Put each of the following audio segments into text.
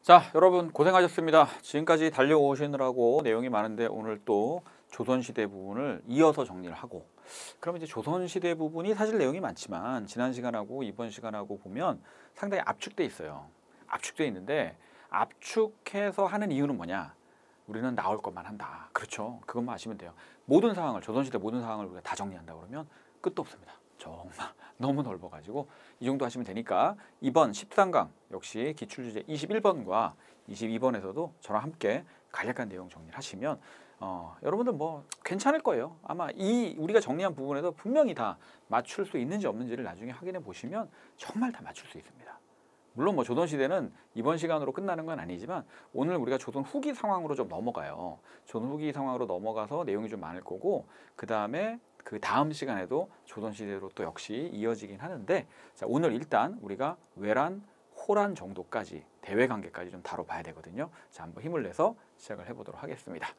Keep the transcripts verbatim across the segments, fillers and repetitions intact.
자, 여러분 고생하셨습니다. 지금까지 달려오시느라고 내용이 많은데 오늘 또 조선시대 부분을 이어서 정리를 하고, 그러면 이제 조선시대 부분이 사실 내용이 많지만 지난 시간하고 이번 시간하고 보면 상당히 압축돼 있어요. 압축돼 있는데 압축해서 하는 이유는 뭐냐? 우리는 나올 것만 한다. 그렇죠. 그것만 아시면 돼요. 모든 상황을, 조선시대 모든 상황을 우리가 다 정리한다 그러면 끝도 없습니다. 정말 너무 넓어가지고 이 정도 하시면 되니까 이번 십삼 강 역시 기출주제 이십일 번과 이십이 번에서도 저랑 함께 간략한 내용 정리를 하시면 어, 여러분들 뭐 괜찮을 거예요. 아마 이 우리가 정리한 부분에서 분명히 다 맞출 수 있는지 없는지를 나중에 확인해 보시면 정말 다 맞출 수 있습니다. 물론 뭐 조선시대는 이번 시간으로 끝나는 건 아니지만 오늘 우리가 조선 후기 상황으로 좀 넘어가요. 조선 후기 상황으로 넘어가서 내용이 좀 많을 거고, 그 다음에 그 다음 시간에도 조선시대로 또 역시 이어지긴 하는데, 자, 오늘 일단 우리가 외란, 호란 정도까지 대외관계까지 좀 다뤄봐야 되거든요. 자, 한번 힘을 내서 시작을 해보도록 하겠습니다.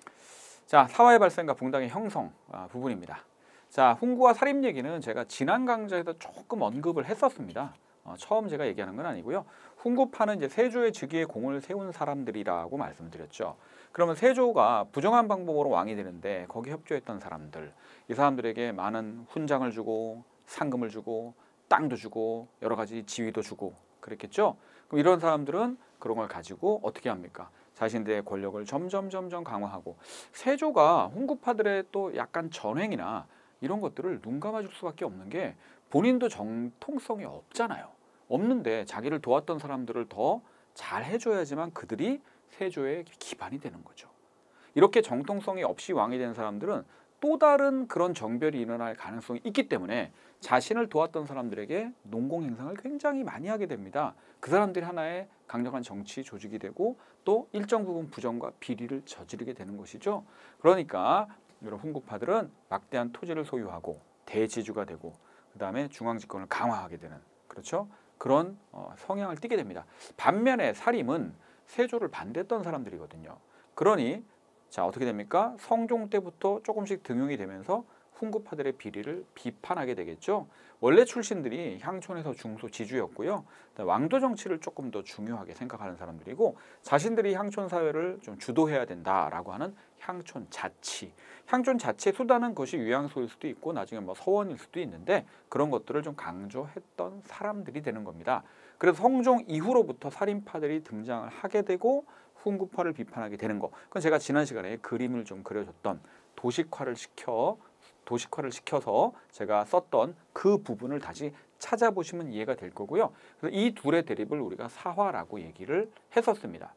자, 사화의 발생과 붕당의 형성 아, 부분입니다. 자, 훈구와 살인 얘기는 제가 지난 강좌에서 조금 언급을 했었습니다. 어, 처음 제가 얘기하는 건 아니고요. 훈구파는 이제 세조의 즉위에 공을 세운 사람들이라고 말씀드렸죠. 그러면 세조가 부정한 방법으로 왕이 되는데 거기 협조했던 사람들, 이 사람들에게 많은 훈장을 주고 상금을 주고 땅도 주고 여러 가지 지위도 주고 그랬겠죠. 그럼 이런 사람들은 그런 걸 가지고 어떻게 합니까? 자신들의 권력을 점점 점점 강화하고, 세조가 훈구파들의 또 약간 전횡이나 이런 것들을 눈 감아줄 수밖에 없는 게 본인도 정통성이 없잖아요. 없는데 자기를 도왔던 사람들을 더 잘 해줘야지만 그들이 세조의 기반이 되는 거죠. 이렇게 정통성이 없이 왕이 된 사람들은 또 다른 그런 정별이 일어날 가능성이 있기 때문에 자신을 도왔던 사람들에게 농공행상을 굉장히 많이 하게 됩니다. 그 사람들이 하나의 강력한 정치 조직이 되고 또 일정 부분 부정과 비리를 저지르게 되는 것이죠. 그러니까 이런 훈구파들은 막대한 토지를 소유하고 대지주가 되고 그 다음에 중앙집권을 강화하게 되는, 그렇죠? 그런 어, 성향을 띠게 됩니다. 반면에 사림은 세조를 반대했던 사람들이거든요. 그러니 자, 어떻게 됩니까? 성종 때부터 조금씩 등용이 되면서 훈구파들의 비리를 비판하게 되겠죠. 원래 출신들이 향촌에서 중소 지주였고요. 왕도 정치를 조금 더 중요하게 생각하는 사람들이고, 자신들이 향촌 사회를 좀 주도해야 된다라고 하는 향촌 자치. 향촌 자치의 수단은 그것이 유양소일 수도 있고 나중에 뭐 서원일 수도 있는데 그런 것들을 좀 강조했던 사람들이 되는 겁니다. 그래서 성종 이후로부터 살인파들이 등장을 하게 되고 훈구파를 비판하게 되는 거. 그건 제가 지난 시간에 그림을 좀 그려줬던 도식화를 시켜 도식화를 시켜서 제가 썼던 그 부분을 다시 찾아보시면 이해가 될 거고요. 그래서 이 둘의 대립을 우리가 사화라고 얘기를 했었습니다.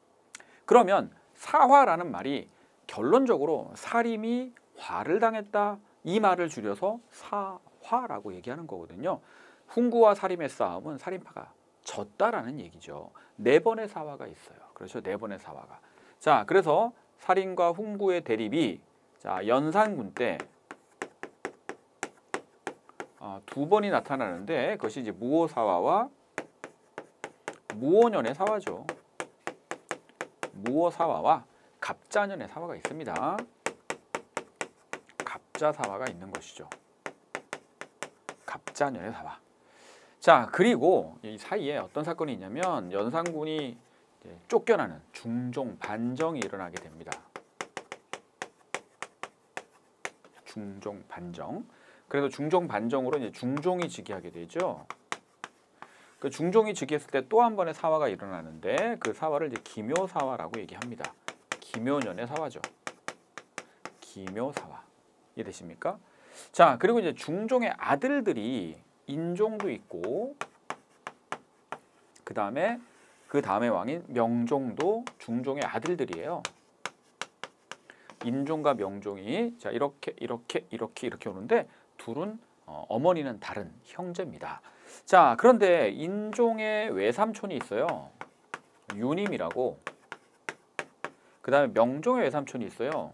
그러면 사화라는 말이 결론적으로 사림이 화를 당했다, 이 말을 줄여서 사화라고 얘기하는 거거든요. 훈구와 사림의 싸움은 살인파가 졌다라는 얘기죠. 네 번의 사화가 있어요. 그렇죠. 네 번의 사화가. 자, 그래서 살인과 훈구의 대립이 자, 연산군 때 어, 두 번이 나타나는데 그것이 이제 무오사화와 무오년의 사화죠. 무오사화와 갑자년의 사화가 있습니다. 갑자사화가 있는 것이죠. 갑자년의 사화. 자, 그리고 이 사이에 어떤 사건이 있냐면 연산군이 이제 쫓겨나는 중종 반정이 일어나게 됩니다. 중종 반정. 그래서 중종 반정으로 이제 중종이 즉위하게 되죠. 그 중종이 즉위했을 때 또 한 번의 사화가 일어나는데 그 사화를 이제 기묘사화라고 얘기합니다. 기묘년의 사화죠. 기묘사화. 이해되십니까? 자, 그리고 이제 중종의 아들들이 인종도 있고 그 다음에 그 다음에 왕인 명종도 중종의 아들들이에요. 인종과 명종이 자 이렇게 이렇게 이렇게 이렇게 오는데 둘은 어, 어머니는 다른 형제입니다. 자, 그런데 인종의 외삼촌이 있어요. 윤임이라고. 그 다음에 명종의 외삼촌이 있어요.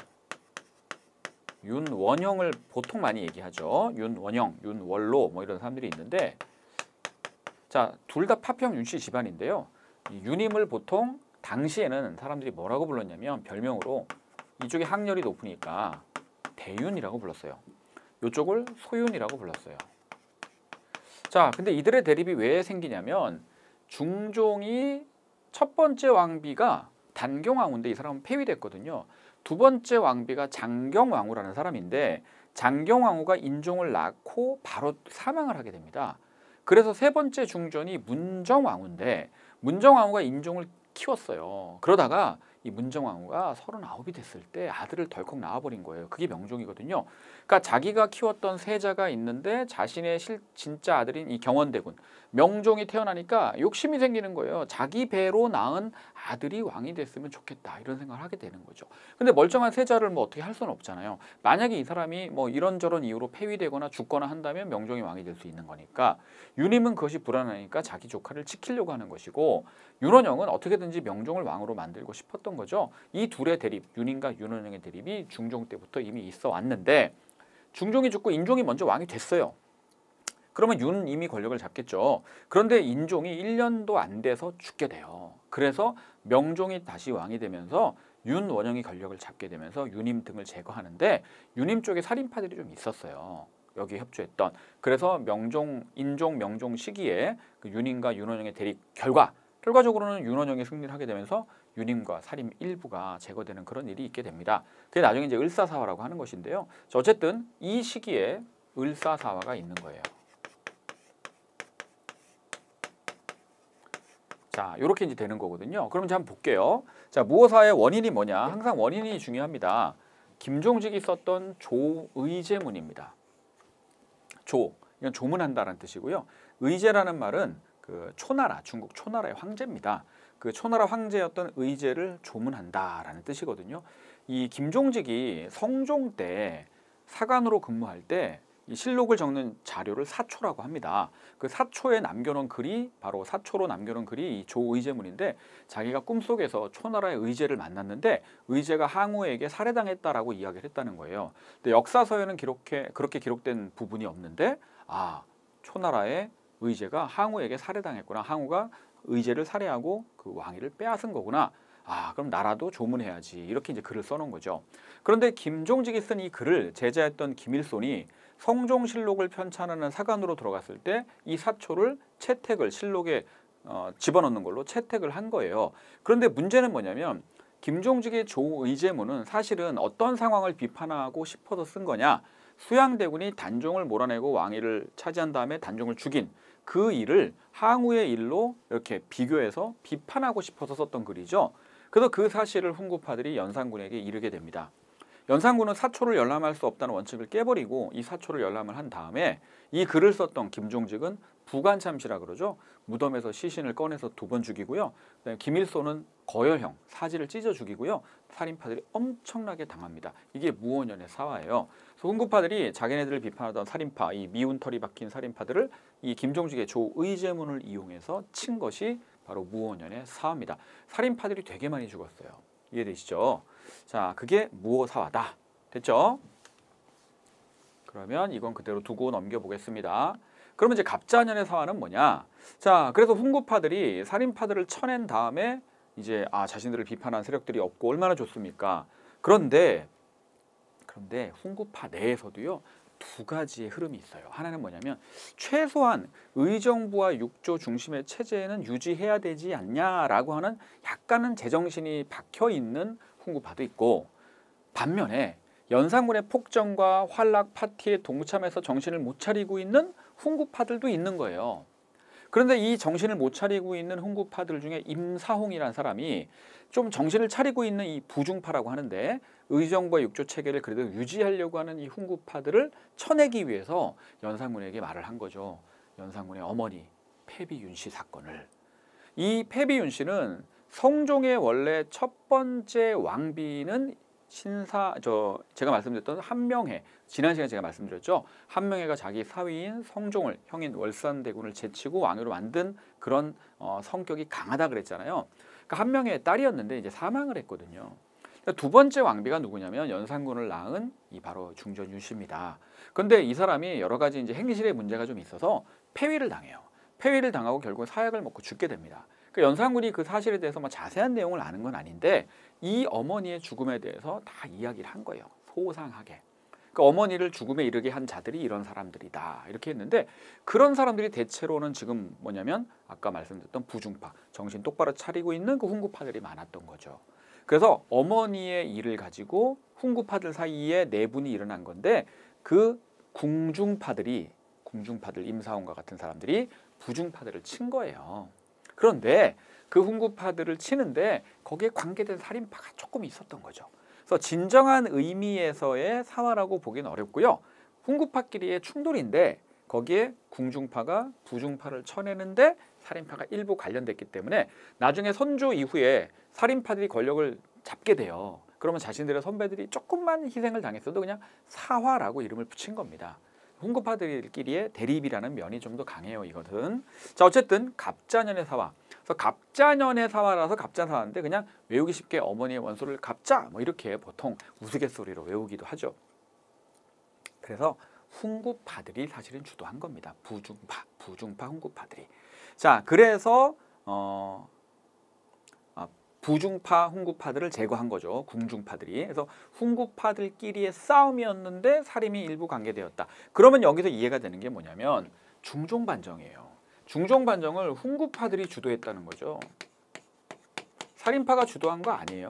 윤원형을 보통 많이 얘기하죠. 윤원형, 윤원로 뭐 이런 사람들이 있는데, 자, 둘 다 파평 윤씨 집안인데요. 이 윤임을 보통 당시에는 사람들이 뭐라고 불렀냐면 별명으로 이쪽이 학렬이 높으니까 대윤이라고 불렀어요. 이쪽을 소윤이라고 불렀어요. 자, 근데 이들의 대립이 왜 생기냐면 중종이 첫 번째 왕비가 단경왕후인데 이 사람은 폐위됐거든요. 두 번째 왕비가 장경왕후라는 사람인데 장경왕후가 인종을 낳고 바로 사망을 하게 됩니다. 그래서 세 번째 중전이 문정왕후인데 문정왕후가 인종을 키웠어요. 그러다가 이 문정왕후가 서른아홉이 됐을 때 아들을 덜컥 낳아버린 거예요. 그게 명종이거든요. 그러니까 자기가 키웠던 세자가 있는데 자신의 실, 진짜 아들인 이 경원대군 명종이 태어나니까 욕심이 생기는 거예요. 자기 배로 낳은 아들이 왕이 됐으면 좋겠다 이런 생각을 하게 되는 거죠. 근데 멀쩡한 세자를 뭐 어떻게 할 수는 없잖아요. 만약에 이 사람이 뭐 이런저런 이유로 폐위되거나 죽거나 한다면 명종이 왕이 될 수 있는 거니까 유님은 그것이 불안하니까 자기 조카를 지키려고 하는 것이고 윤원영은 어떻게든지 명종을 왕으로 만들고 싶었던 거죠. 이 둘의 대립, 윤임과 윤원영의 대립이 중종 때부터 이미 있어 왔는데 중종이 죽고 인종이 먼저 왕이 됐어요. 그러면 윤임이 권력을 잡겠죠. 그런데 인종이 일 년도 안 돼서 죽게 돼요. 그래서 명종이 다시 왕이 되면서 윤원영이 권력을 잡게 되면서 윤임 등을 제거하는데 윤임 쪽에 살인파들이 좀 있었어요. 여기 협조했던. 그래서 명종, 인종, 명종 시기에 그 윤임과 윤원영의 대립 결과 결과적으로는 윤원영이 승리를 하게 되면서 윤임과 살인 일부가 제거되는 그런 일이 있게 됩니다. 그게 나중에 이제 을사사화라고 하는 것인데요. 어쨌든 이 시기에 을사사화가 있는 거예요. 자, 이렇게 이제 되는 거거든요. 그럼 이제 한번 볼게요. 자, 무오사의 원인이 뭐냐? 항상 원인이 중요합니다. 김종직이 썼던 조의제문입니다. 조, 이건 조문한다라는 뜻이고요. 의제라는 말은 그 초나라, 중국 초나라의 황제입니다. 그 초나라 황제였던 의제를 조문한다라는 뜻이거든요. 이 김종직이 성종 때 사관으로 근무할 때 이 실록을 적는 자료를 사초라고 합니다. 그 사초에 남겨놓은 글이 바로 사초로 남겨놓은 글이 이 조의제문인데 자기가 꿈속에서 초나라의 의제를 만났는데 의제가 항우에게 살해당했다라고 이야기를 했다는 거예요. 근데 역사서에는 기록해, 그렇게 기록된 부분이 없는데 아, 초나라의 의제가 항우에게 살해당했구나. 항우가 의제를 살해하고 그 왕위를 빼앗은 거구나. 아, 그럼 나라도 조문해야지. 이렇게 이제 글을 써놓은 거죠. 그런데 김종직이 쓴 이 글을 제자였던 김일손이 성종실록을 편찬하는 사관으로 들어갔을 때 이 사초를 채택을 실록에 어, 집어넣는 걸로 채택을 한 거예요. 그런데 문제는 뭐냐면 김종직의 조의제문은 사실은 어떤 상황을 비판하고 싶어서 쓴 거냐. 수양대군이 단종을 몰아내고 왕위를 차지한 다음에 단종을 죽인 그 일을 항우의 일로 이렇게 비교해서 비판하고 싶어서 썼던 글이죠. 그래서 그 사실을 훈구파들이 연산군에게 이르게 됩니다. 연산군은 사초를 열람할 수 없다는 원칙을 깨버리고 이 사초를 열람을 한 다음에 이 글을 썼던 김종직은 부관참시라 그러죠. 무덤에서 시신을 꺼내서 두 번 죽이고요. 그다음에 김일손은 거열형, 사지를 찢어 죽이고요. 살인파들이 엄청나게 당합니다. 이게 무오년의 사화예요. 그래서 훈구파들이 자기네들을 비판하던 살인파, 이 미운 털이 박힌 살인파들을 이 김종직의 조의제문을 이용해서 친 것이 바로 무오년의 사화입니다. 살인파들이 되게 많이 죽었어요. 이해되시죠? 자, 그게 무오사화다. 됐죠? 그러면 이건 그대로 두고 넘겨보겠습니다. 그러면 이제 갑자년의 사화는 뭐냐? 자, 그래서 훈구파들이 살인파들을 쳐낸 다음에 이제 아 자신들을 비판한 세력들이 없고 얼마나 좋습니까? 그런데 그런데 훈구파 내에서도요 두 가지의 흐름이 있어요. 하나는 뭐냐면 최소한 의정부와 육조 중심의 체제에는 유지해야 되지 않냐라고 하는 약간은 제정신이 박혀 있는 훈구파도 있고 반면에 연산군의 폭정과 환락 파티에 동참해서 정신을 못 차리고 있는 훈구파들도 있는 거예요. 그런데 이 정신을 못 차리고 있는 훈구파들 중에 임사홍이라는 사람이 좀 정신을 차리고 있는 이 부중파라고 하는데 의정부와 육조 체계를 그래도 유지하려고 하는 이 훈구파들을 쳐내기 위해서 연산군에게 말을 한 거죠. 연산군의 어머니 패비윤 씨 사건을. 이 패비윤 씨는 성종의 원래 첫 번째 왕비는 신사 저 제가 말씀드렸던 한명회 지난 시간에 제가 말씀드렸죠. 한명회가 자기 사위인 성종을 형인 월산대군을 제치고 왕으로 만든 그런 어, 성격이 강하다 그랬잖아요. 그러니까 한명회의 딸이었는데 이제 사망을 했거든요. 그러니까 두 번째 왕비가 누구냐면 연산군을 낳은 이 바로 중전 윤 씨입니다. 그런데 이 사람이 여러 가지 이제 행실에 문제가 좀 있어서 폐위를 당해요. 폐위를 당하고 결국 사약을 먹고 죽게 됩니다. 그러니까 연산군이 그 사실에 대해서 뭐 자세한 내용을 아는 건 아닌데 이 어머니의 죽음에 대해서 다 이야기를 한 거예요. 소상하게. 그러니까 어머니를 죽음에 이르게 한 자들이 이런 사람들이다 이렇게 했는데 그런 사람들이 대체로는 지금 뭐냐면 아까 말씀드렸던 부중파, 정신 똑바로 차리고 있는 그 훈구파들이 많았던 거죠. 그래서 어머니의 일을 가지고 훈구파들 사이에 내분이 일어난 건데 그 궁중파들이 궁중파들 임사원과 같은 사람들이 부중파들을 친 거예요. 그런데 그 훈구파들을 치는데 거기에 관계된 살인파가 조금 있었던 거죠. 그래서 진정한 의미에서의 사화라고 보기는 어렵고요. 훈구파끼리의 충돌인데 거기에 궁중파가 부중파를 쳐내는데 살인파가 일부 관련됐기 때문에 나중에 선조 이후에 살인파들이 권력을 잡게 돼요. 그러면 자신들의 선배들이 조금만 희생을 당했어도 그냥 사화라고 이름을 붙인 겁니다. 훈구파들끼리의 대립이라는 면이 좀 더 강해요. 이것은. 자, 어쨌든 갑자년의 사화. 그래서 갑자년의 사화라서 갑자사화인데 그냥 외우기 쉽게 어머니의 원소를 갑자 뭐 이렇게 보통 우스갯소리로 외우기도 하죠. 그래서 훈구파들이 사실은 주도한 겁니다. 부중파, 부중파 훈구파들이. 자, 그래서 어, 부중파 훈구파들을 제거한 거죠. 궁중파들이. 그래서 훈구파들끼리의 싸움이었는데 살인이 일부 관계되었다. 그러면 여기서 이해가 되는 게 뭐냐면 중종반정이에요. 중종반정을 훈구파들이 주도했다는 거죠. 살인파가 주도한 거 아니에요.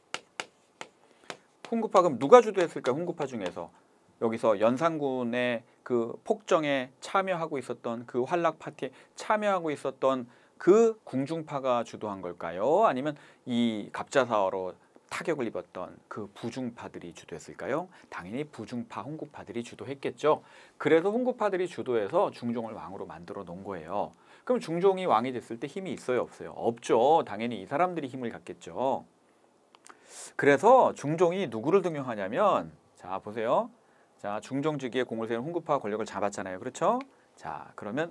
훈구파 그럼 누가 주도했을까? 훈구파 중에서 여기서 연산군의 그 폭정에 참여하고 있었던 그 환락 파티에 참여하고 있었던 그 궁중파가 주도한 걸까요? 아니면 이 갑자사화로 타격을 입었던 그 부중파들이 주도했을까요? 당연히 부중파 훈구파들이 주도했겠죠. 그래서 훈구파들이 주도해서 중종을 왕으로 만들어 놓은 거예요. 그럼 중종이 왕이 됐을 때 힘이 있어요, 없어요? 없죠. 당연히 이 사람들이 힘을 갖겠죠. 그래서 중종이 누구를 등용하냐면 자 보세요. 자 중종직위에 공을 세운 훈구파 권력을 잡았잖아요. 그렇죠? 자 그러면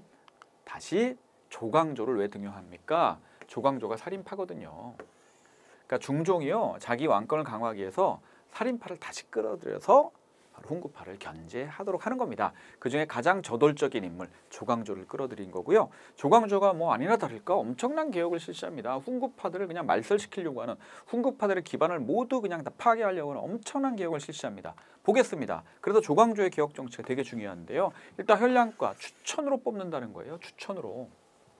다시 조광조를 왜 등용합니까? 조광조가 살인파거든요. 그러니까 중종이요 자기 왕권을 강화하기 위해서 살인파를 다시 끌어들여서 바로 훈구파를 견제하도록 하는 겁니다. 그 중에 가장 저돌적인 인물 조광조를 끌어들인 거고요. 조광조가 뭐 아니나 다를까 엄청난 개혁을 실시합니다. 훈구파들을 그냥 말살시키려고 하는 훈구파들의 기반을 모두 그냥 다 파괴하려고 하는 엄청난 개혁을 실시합니다. 보겠습니다. 그래서 조광조의 개혁 정치가 되게 중요한데요. 일단 현량과 추천으로 뽑는다는 거예요. 추천으로.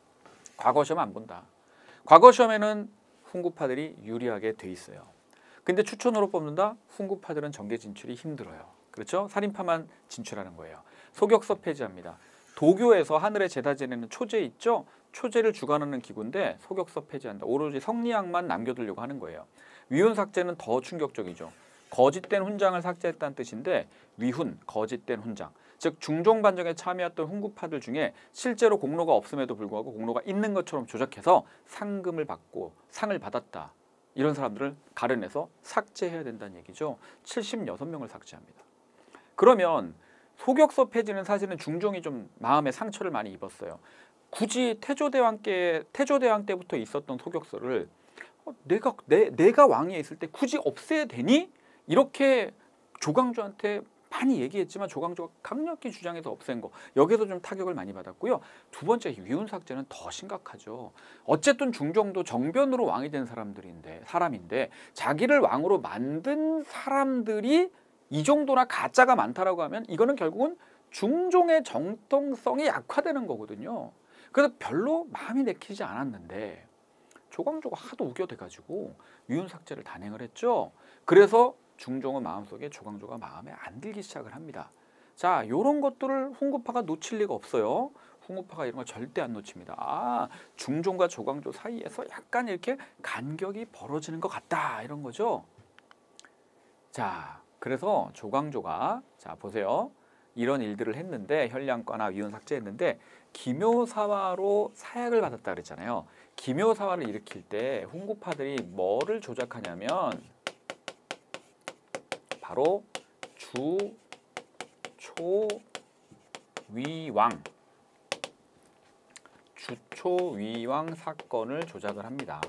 과거 시험 안 본다. 과거 시험에는 훈구파들이 유리하게 돼 있어요. 근데 추천으로 뽑는다? 훈구파들은 정계 진출이 힘들어요. 그렇죠? 살인파만 진출하는 거예요. 소격서 폐지합니다. 도교에서 하늘에 제다 지내는 초제 있죠? 초제를 주관하는 기구인데 소격서 폐지한다. 오로지 성리학만 남겨두려고 하는 거예요. 위훈 삭제는 더 충격적이죠. 거짓된 훈장을 삭제했다는 뜻인데 위훈, 거짓된 훈장. 즉 중종 반정에 참여했던 훈구파들 중에 실제로 공로가 없음에도 불구하고 공로가 있는 것처럼 조작해서 상금을 받고 상을 받았다. 이런 사람들을 가려내서 삭제해야 된다는 얘기죠. 칠십육 명을 삭제합니다. 그러면 소격서 폐지는 사실은 중종이 좀 마음에 상처를 많이 입었어요. 굳이 태조대왕 때, 태조대왕 때부터 있었던 소격서를 어, 내가, 내, 내가 왕위에 있을 때 굳이 없애야 되니? 이렇게 조광조한테 많이 얘기했지만 조광조가 강력히 주장해서 없앤 거 여기서 좀 타격을 많이 받았고요. 두 번째 위훈 삭제는 더 심각하죠. 어쨌든 중종도 정변으로 왕이 된 사람들인데 사람인데 자기를 왕으로 만든 사람들이 이 정도나 가짜가 많다라고 하면 이거는 결국은 중종의 정통성이 약화되는 거거든요. 그래서 별로 마음이 내키지 않았는데 조광조가 하도 우겨대가지고 위훈 삭제를 단행을 했죠. 그래서 중종은 마음속에 조광조가 마음에 안 들기 시작을 합니다. 자, 이런 것들을 훈구파가 놓칠 리가 없어요. 훈구파가 이런 거 절대 안 놓칩니다. 아, 중종과 조광조 사이에서 약간 이렇게 간격이 벌어지는 것 같다 이런 거죠. 자, 그래서 조광조가 자 보세요. 이런 일들을 했는데 현량과나 위훈 삭제했는데 기묘사화로 사약을 받았다 그랬잖아요. 기묘사화를 일으킬 때 훈구파들이 뭐를 조작하냐면 바로 주초위왕 주초위왕 사건을 조작을 합니다.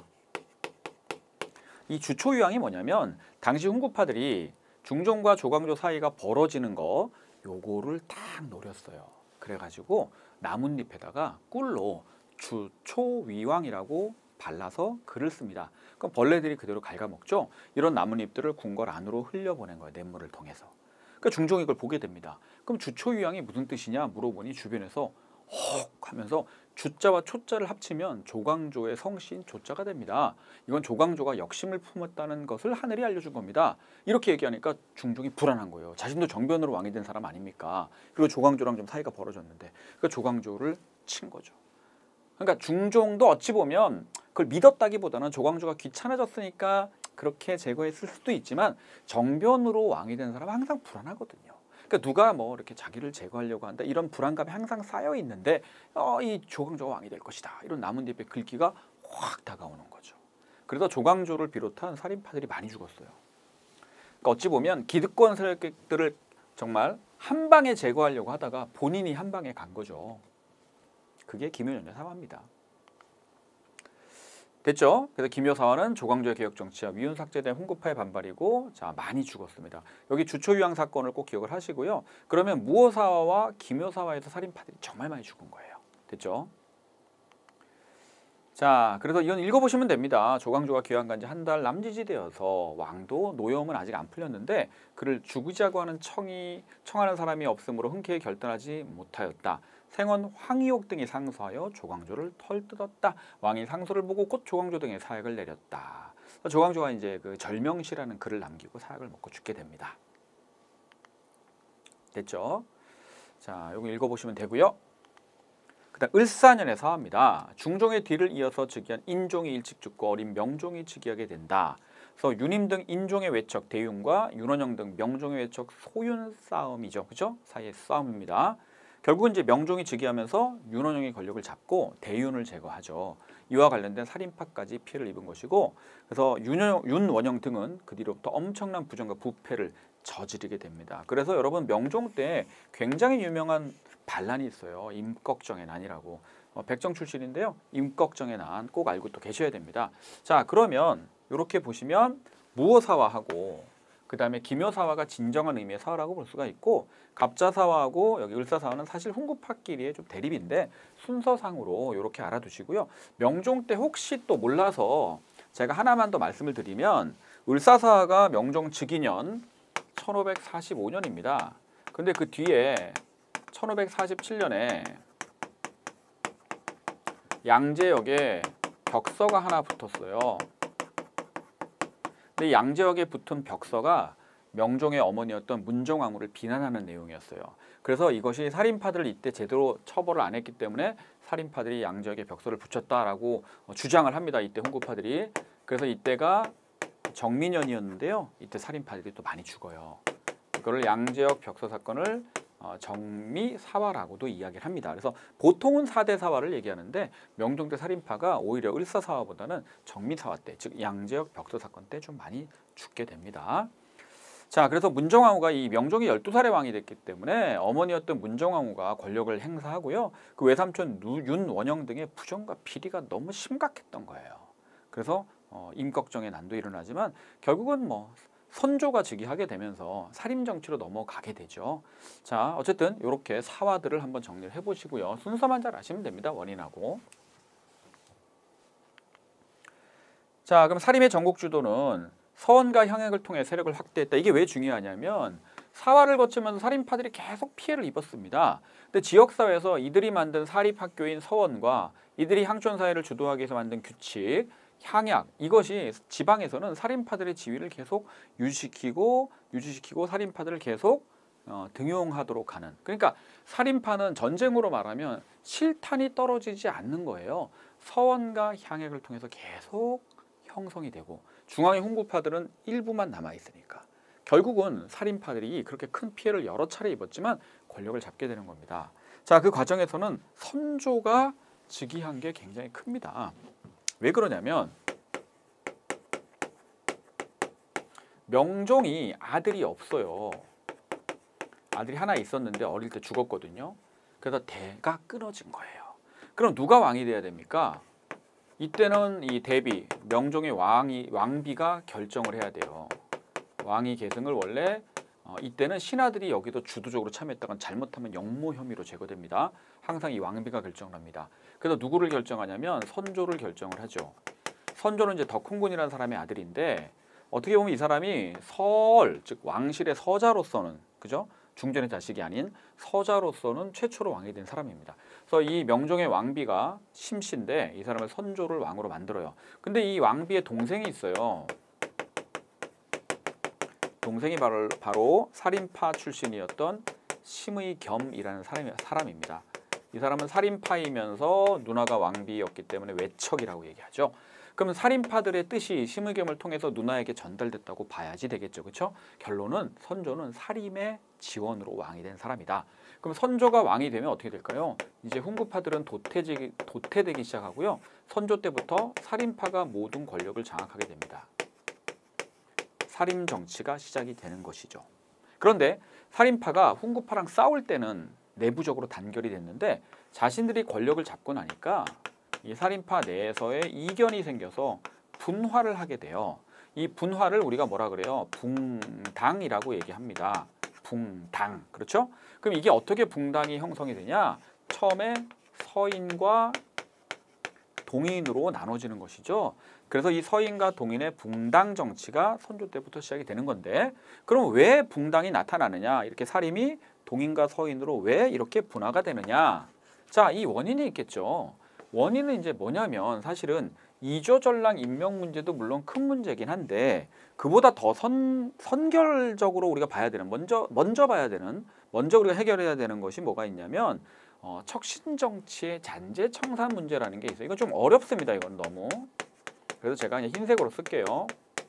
이 주초위왕이 뭐냐면 당시 훈구파들이 중종과 조광조 사이가 벌어지는 거 요거를 딱 노렸어요. 그래가지고 나뭇잎에다가 꿀로 주초위왕이라고 발라서 글을 씁니다. 그럼 벌레들이 그대로 갉아먹죠. 이런 나뭇잎들을 궁궐 안으로 흘려보낸 거예요. 냇물을 통해서. 그러니까 중종이 그걸 보게 됩니다. 그럼 주초유양이 무슨 뜻이냐 물어보니 주변에서 헉 하면서 주자와 초자를 합치면 조광조의 성씨인 조자가 됩니다. 이건 조광조가 역심을 품었다는 것을 하늘이 알려준 겁니다. 이렇게 얘기하니까 중종이 불안한 거예요. 자신도 정변으로 왕이 된 사람 아닙니까? 그리고 조광조랑 좀 사이가 벌어졌는데 그러니까 조광조를 친 거죠. 그러니까 중종도 어찌 보면 그걸 믿었다기보다는 조광조가 귀찮아졌으니까 그렇게 제거했을 수도 있지만 정변으로 왕이 된 사람은 항상 불안하거든요. 그러니까 누가 뭐 이렇게 자기를 제거하려고 한다 이런 불안감이 항상 쌓여 있는데 어, 이 조광조가 왕이 될 것이다 이런 나뭇잎의 글기가 확 다가오는 거죠. 그래서 조광조를 비롯한 살인파들이 많이 죽었어요. 그러니까 어찌 보면 기득권 세력들을 정말 한 방에 제거하려고 하다가 본인이 한 방에 간 거죠. 그게 김효연의 사화입니다. 됐죠? 그래서 김효사화는 조광조의 개혁 정치와 위훈 삭제된 훈구파의 반발이고 자 많이 죽었습니다. 여기 주초유양 사건을 꼭 기억을 하시고요. 그러면 무호사화와 김효사화에서 살인파들이 정말 많이 죽은 거예요. 됐죠? 자, 그래서 이건 읽어보시면 됩니다. 조광조가 귀환 간 지 한 달 남짓이 되어서 왕도 노여움은 아직 안 풀렸는데 그를 죽이자고 하는 청이 청하는 사람이 없으므로 흔쾌히 결단하지 못하였다. 생원 황희옥 등이 상소하여 조광조를 털뜯었다. 왕이 상소를 보고 곧 조광조 등의 사약을 내렸다. 조광조가 이제 그 절명시라는 글을 남기고 사약을 먹고 죽게 됩니다. 됐죠? 자, 여기 읽어보시면 되고요. 그다음 을사년의 사화입니다. 중종의 뒤를 이어서 즉위한 인종이 일찍 죽고 어린 명종이 즉위하게 된다. 그래서 윤임 등 인종의 외척 대윤과 윤원영 등 명종의 외척 소윤 싸움이죠, 그죠? 사이의 싸움입니다. 결국은 이제 명종이 즉위하면서 윤원영의 권력을 잡고 대윤을 제거하죠. 이와 관련된 살인파까지 피해를 입은 것이고, 그래서 윤원영, 윤원영 등은 그 뒤로부터 엄청난 부정과 부패를 저지르게 됩니다. 그래서 여러분 명종 때 굉장히 유명한 반란이 있어요. 임꺽정의 난이라고. 어, 백정 출신인데요. 임꺽정의 난 꼭 알고 또 계셔야 됩니다. 자, 그러면 이렇게 보시면 무호사화하고 그 다음에 김효사화가 진정한 의미의 사화라고 볼 수가 있고, 갑자사화하고 여기 을사사화는 사실 훈구파끼리의 좀 대립인데 순서상으로 이렇게 알아두시고요. 명종 때 혹시 또 몰라서 제가 하나만 더 말씀을 드리면 을사사화가 명종 즉위년 천오백사십오 년입니다. 근데 그 뒤에 천오백사십칠 년에 양재역에 벽서가 하나 붙었어요. 근데 양재역에 붙은 벽서가 명종의 어머니였던 문종왕후를 비난하는 내용이었어요. 그래서 이것이 살인파들을 이때 제대로 처벌을 안 했기 때문에 살인파들이 양재역에 벽서를 붙였다라고 주장을 합니다. 이때 훈구파들이. 그래서 이때가 정민년이었는데요. 이때 살인파들이 또 많이 죽어요. 이거를 양재역 벽서 사건을 어, 정미사화라고도 이야기를 합니다. 그래서 보통은 사대사화를 얘기하는데 명종 때 살인파가 오히려 을사사화보다는 정미사화 때, 즉 양재역 벽서 사건 때 좀 많이 죽게 됩니다. 자, 그래서 문종왕후가 이 명종이 열두 살의 왕이 됐기 때문에 어머니였던 문종왕후가 권력을 행사하고요. 그 외삼촌 윤원영 등의 부정과 비리가 너무 심각했던 거예요. 그래서 어, 임꺽정의 난도 일어나지만 결국은 뭐 선조가 즉위하게 되면서 살인 정치로 넘어가게 되죠. 자, 어쨌든 이렇게 사화들을 한번 정리를 해보시고요. 순서만 잘 아시면 됩니다. 원인하고. 자, 그럼 사림의 전국주도는 서원과 향액을 통해 세력을 확대했다. 이게 왜 중요하냐면 사화를 거치면서 살인파들이 계속 피해를 입었습니다. 근데 지역사회에서 이들이 만든 사립학교인 서원과 이들이 향촌사회를 주도하기 위해서 만든 규칙, 향약, 이것이 지방에서는 살인파들의 지위를 계속 유지시키고 유지시키고 살인파들을 계속 어, 등용하도록 하는. 그러니까 살인파는 전쟁으로 말하면 실탄이 떨어지지 않는 거예요. 서원과 향약을 통해서 계속 형성이 되고 중앙의 훈구파들은 일부만 남아 있으니까 결국은 살인파들이 그렇게 큰 피해를 여러 차례 입었지만 권력을 잡게 되는 겁니다. 자, 그 과정에서는 선조가 즉위한 게 굉장히 큽니다. 왜 그러냐면 명종이 아들이 없어요. 아들이 하나 있었는데 어릴 때 죽었거든요. 그래서 대가 끊어진 거예요. 그럼 누가 왕이 돼야 됩니까? 이때는 이 대비, 명종의 왕이, 왕비가 결정을 해야 돼요. 왕위 계승을 원래 어, 이때는 신하들이 여기도 주도적으로 참여했다간 잘못하면 역모 혐의로 제거됩니다. 항상 이 왕비가 결정을 합니다. 그래서 누구를 결정하냐면 선조를 결정을 하죠. 선조는 이제 덕훈군이라는 사람의 아들인데 어떻게 보면 이 사람이 서얼, 즉 왕실의 서자로서는, 그죠? 중전의 자식이 아닌 서자로서는 최초로 왕이 된 사람입니다. 그래서 이 명종의 왕비가 심씨인데 이 사람을 선조를 왕으로 만들어요. 근데 이 왕비의 동생이 있어요. 동생이 바로, 바로 살인파 출신이었던 심의겸이라는 사람이, 사람입니다. 이 사람은 살인파이면서 누나가 왕비였기 때문에 외척이라고 얘기하죠. 그러면 살인파들의 뜻이 심의겸을 통해서 누나에게 전달됐다고 봐야지 되겠죠. 그렇죠? 결론은 선조는 살인의 지원으로 왕이 된 사람이다. 그럼 선조가 왕이 되면 어떻게 될까요? 이제 훈구파들은 도태되기, 도태되기 시작하고요. 선조 때부터 살인파가 모든 권력을 장악하게 됩니다. 살인 정치가 시작이 되는 것이죠. 그런데 살인파가 훈구파랑 싸울 때는 내부적으로 단결이 됐는데 자신들이 권력을 잡고 나니까 이 살인파 내에서의 이견이 생겨서 분화를 하게 돼요. 이 분화를 우리가 뭐라 그래요? 붕당이라고 얘기합니다. 붕당. 그렇죠? 그럼 이게 어떻게 붕당이 형성이 되냐? 처음에 서인과 동인으로 나눠지는 것이죠. 그래서 이 서인과 동인의 붕당 정치가 선조 때부터 시작이 되는 건데, 그럼 왜 붕당이 나타나느냐? 이렇게 살인이 동인과 서인으로 왜 이렇게 분화가 되느냐? 자, 이 원인이 있겠죠. 원인은 이제 뭐냐면 사실은 이조전랑 임명 문제도 물론 큰 문제긴 한데 그보다 더 선, 선결적으로 우리가 봐야 되는 먼저 먼저 봐야 되는 먼저 우리가 해결해야 되는 것이 뭐가 있냐면 어, 척신정치의 잔재청산 문제라는 게 있어요. 이건 좀 어렵습니다. 이건 너무. 그래서 제가 그냥 흰색으로 쓸게요.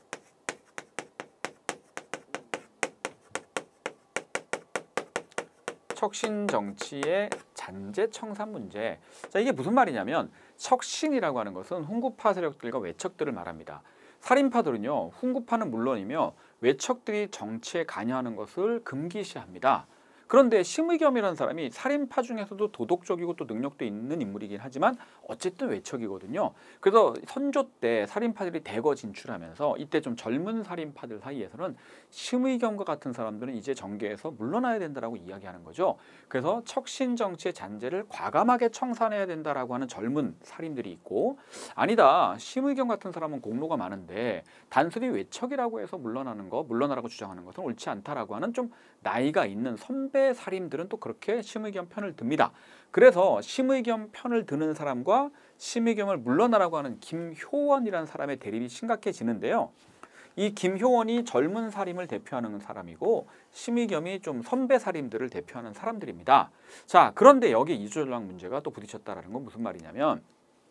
척신정치의 잔재청산 문제. 자, 이게 무슨 말이냐면 척신이라고 하는 것은 훈구파 세력들과 외척들을 말합니다. 살인파들은요, 훈구파는 물론이며 외척들이 정치에 관여하는 것을 금기시합니다. 그런데 심의겸이라는 사람이 살인파 중에서도 도덕적이고 또 능력도 있는 인물이긴 하지만 어쨌든 외척이거든요. 그래서 선조 때 살인파들이 대거 진출하면서 이때 좀 젊은 살인파들 사이에서는 심의겸과 같은 사람들은 이제 정계에서 물러나야 된다라고 이야기하는 거죠. 그래서 척신 정치의 잔재를 과감하게 청산해야 된다라고 하는 젊은 살인들이 있고, 아니다, 심의겸 같은 사람은 공로가 많은데 단순히 외척이라고 해서 물러나는 거, 물러나라고 주장하는 것은 옳지 않다라고 하는 좀 나이가 있는 선배 살인들은 또 그렇게 심의겸 편을 듭니다. 그래서 심의겸 편을 드는 사람과 심의겸을 물러나라고 하는 김효원이라는 사람의 대립이 심각해지는데요. 이 김효원이 젊은 살인을 대표하는 사람이고 심의겸이 좀 선배 살인들을 대표하는 사람들입니다. 자, 그런데 여기 이조전랑 문제가 또 부딪혔다라는 건 무슨 말이냐면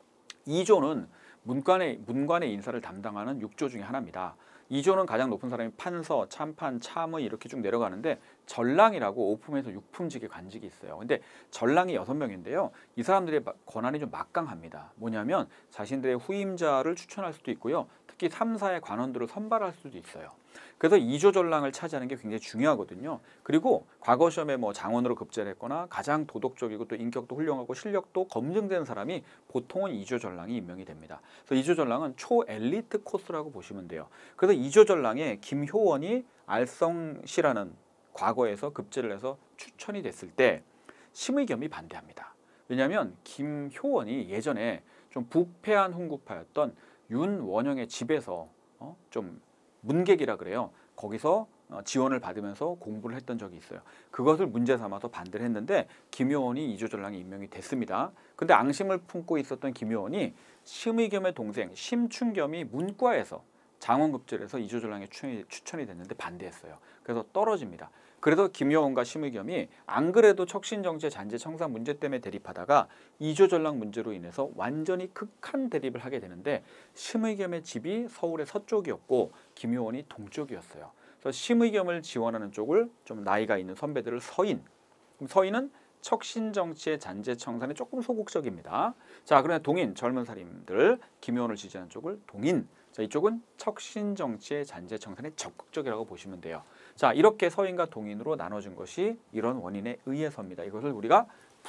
이조는 문관의, 문관의 인사를 담당하는 육조 중에 하나입니다. 이조는 가장 높은 사람이 판서, 참판, 참의 이렇게 쭉 내려가는데 전랑이라고 오품에서 육품직의 관직이 있어요. 근데 전랑이 여섯 명인데요. 이 사람들의 권한이 좀 막강합니다. 뭐냐면 자신들의 후임자를 추천할 수도 있고요. 특히 삼 사의 관원들을 선발할 수도 있어요. 그래서 이조 전랑을 차지하는 게 굉장히 중요하거든요. 그리고 과거 시험에 뭐 장원으로 급제를 했거나 가장 도덕적이고 또 인격도 훌륭하고 실력도 검증된 사람이 보통은 이조 전랑이 임명이 됩니다. 그래서 이조 전랑은 초엘리트 코스라고 보시면 돼요. 그래서 이조 전랑에 김효원이 알성시라는 과거에서 급제를 해서 추천이 됐을 때 심의겸이 반대합니다. 왜냐하면 김효원이 예전에 좀 부패한 훈구파였던 윤원영의 집에서 어? 좀 문객이라 그래요. 거기서 지원을 받으면서 공부를 했던 적이 있어요. 그것을 문제 삼아서 반대를 했는데 김효원이 이조전랑에 임명이 됐습니다. 근데 앙심을 품고 있었던 김효원이 심의겸의 동생 심춘겸이 문과에서 장원급제를 해서 이조전랑에 추천이, 추천이 됐는데 반대했어요. 그래서 떨어집니다. 그래서 김효원과 심의겸이 안 그래도 척신정치의 잔재청산 문제 때문에 대립하다가 이조전랑 문제로 인해서 완전히 극한 대립을 하게 되는데 심의겸의 집이 서울의 서쪽이었고 김효원이 동쪽이었어요. 그래서 심의겸을 지원하는 쪽을 좀 나이가 있는 선배들을 서인, 서인은 척신정치의 잔재청산에 조금 소극적입니다. 자, 그러면 동인, 젊은 사람들 김효원을 지지하는 쪽을 동인, 자, 이쪽은 척신정치의 잔재청산에 적극적이라고 보시면 돼요. 자, 이렇게 서인과 동인으로 나눠진 것이 이런 원인에 의해서입니다. 이것을 우리가